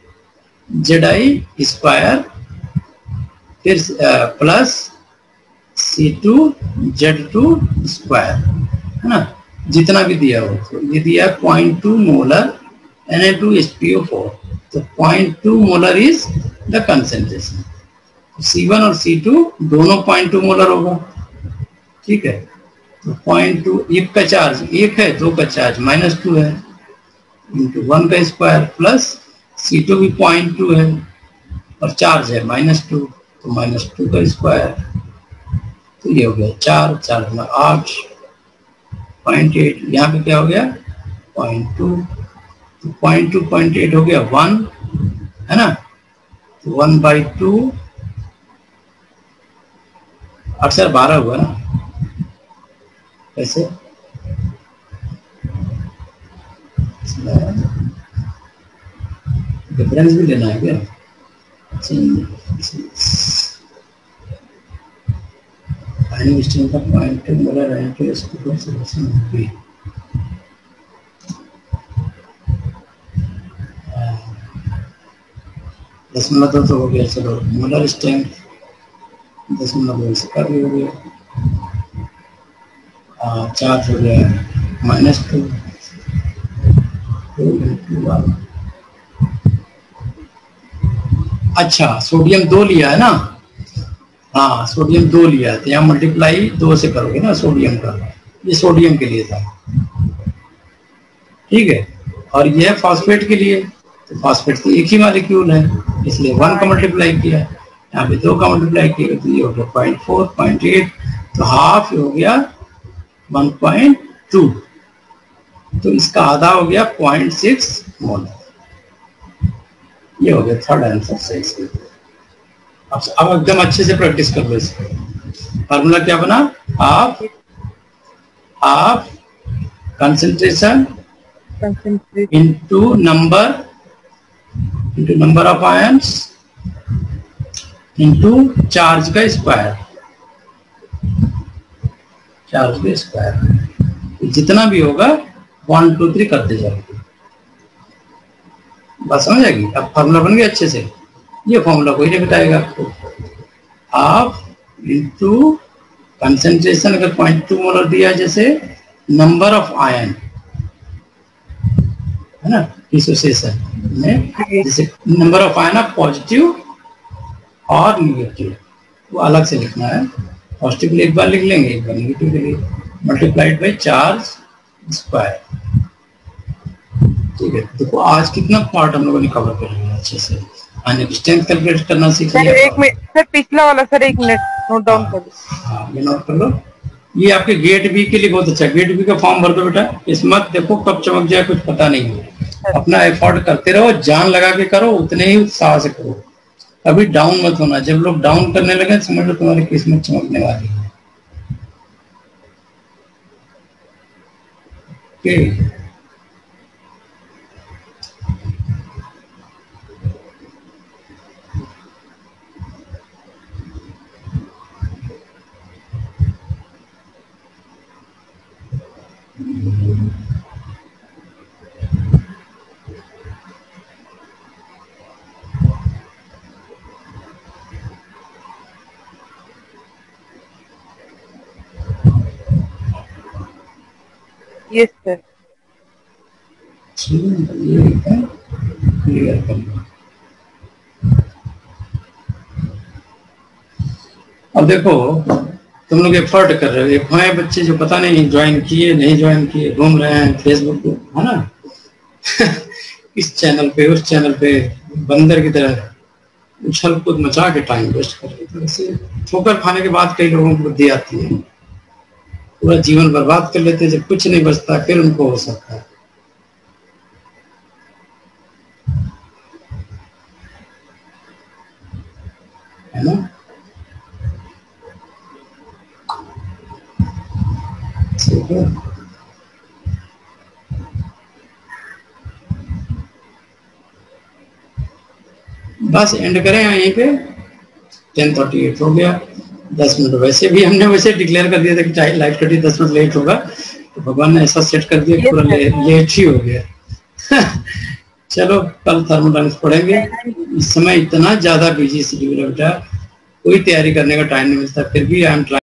ZI स्क्वायर, फिर प्लस C2 Z2 स्क्वायर, है ना, जितना भी दिया हो। तो ये दिया 0.2 मोलर Na2HPO4, तो 0.2 molar is the concentration. C1 और C2 दोनों 0.2 मोलर होगा, ठीक है। तो 0.2, एक का चार्ज 1 है, 2 का चार्ज -2 है, इंटू 1 का स्क्वायर, प्लस C2 भी 0.2 है और चार्ज है -2, तो -2 का स्क्वायर, तो ये हो गया 4, 4 में 8, 0.8, यहाँ पे क्या हो गया 0.2, तो 0.2 0.8 हो गया 1, है ना। तो 1/2, अक्सर 12 हुआ ना, कैसे डिफरेंस भी लेना है क्या? आयनिक स्ट्रेंथ का 0.2 मोलर Na2HPO4 सॉल्यूशन बी। दशमलव तो हो गया, चलो मोलर स्ट्रेंथ 0.2 से कर भी हो गया, चार्ज हो गया -2, अच्छा सोडियम 2 लिया है ना, हाँ सोडियम 2 लिया है, तो यहाँ मल्टीप्लाई 2 से करोगे ना सोडियम का, ये सोडियम के लिए था, ठीक है। और ये फॉस्फेट के लिए, तो फॉस्फेट तो एक ही मॉलिक्यूल है, इसलिए 1 का मल्टीप्लाई किया, यहाँ पे 2 का मल्टीप्लाई किया, तो ये हो गया 0.4 0.8, तो हाफ हो गया 1.2, तो इसका आधा हो गया 0.6 मोलर। ये हो गया थर्ड आंसर सही। अब एकदम अच्छे से प्रैक्टिस कर लो इसको। फार्मूला क्या बना, half concentration into number of ions into charge का स्क्वायर, चार्ज का स्क्वायर, जितना भी होगा 1 2 3 करते जाओगे, बात समझ आएगी। अब फार्मूला बन गया अच्छे से, ये फार्मूला कोई नहीं बताएगा आपको। हाफ इंटू कंसेंट्रेशन, अगर 0.2 मोलर दिया जैसे नंबर ऑफ आयन, है ना, डिसोसिएशन में जैसे number of ion of positive और निगेटिव, वो अलग से लिखना है। पॉजिटिव के लिए एक बार लिख लेंगे, एक बार निगेटिव के लिए, मल्टीप्लाइड बाई चार्ज स्क्वायर, ठीक है। देखो आज कितना पार्ट हम लोगों ने कवर कर लिया अच्छे से, आयनिक स्ट्रेंथ कैलकुलेट करना सीख लिया। एक मिनट सर, पिछला वाला सर, एक मिनट नोट डाउन कर लो। हाँ ये नोट कर लो। ये आपके गेट बी के लिए बहुत अच्छा, गेट बी का फॉर्म भर दो बेटा, इसमें देखो कब चमक जाए कुछ पता नहीं है। अपना एफर्ट करते रहो, जान लगा के करो, उतने ही उत्साह से करो, अभी डाउन मत होना, जब लोग डाउन करने लगे समझ लो तुम्हारी किस्मत चमकने वाली है। Okay, yes sir. ये है क्लियर करना। अब देखो तुम लोग एफर्ट कर रहे हो, एक हैं बच्चे जो पता नहीं ज्वाइन किए नहीं ज्वाइन किए, घूम रहे हैं फेसबुक पे, है ना इस चैनल पे उस चैनल पे बंदर की तरह उछल कूद मचा के टाइम वेस्ट कर रहे थे। ठोकर खाने के बाद कई लोगों को बुद्धि आती है, पूरा जीवन बर्बाद कर लेते हैं, जब कुछ नहीं बचता फिर उनको हो सकता है ना। ठीक है, बस एंड करें यहीं पे। 10:38 हो गया, 10 मिनट वैसे भी हमने वैसे डिक्लेयर कर दिया था कि लाइट कटी 10 मिनट लेट होगा, तो भगवान ने ऐसा सेट कर दिया पूरा लेट ही हो गया चलो कल थर्मोडायनेमिक्स पढ़ेंगे। इस समय इतना ज्यादा बिजी शेड्यूल है बेटा, कोई तैयारी करने का टाइम नहीं मिलता, फिर भी आई एम ट्राइंग।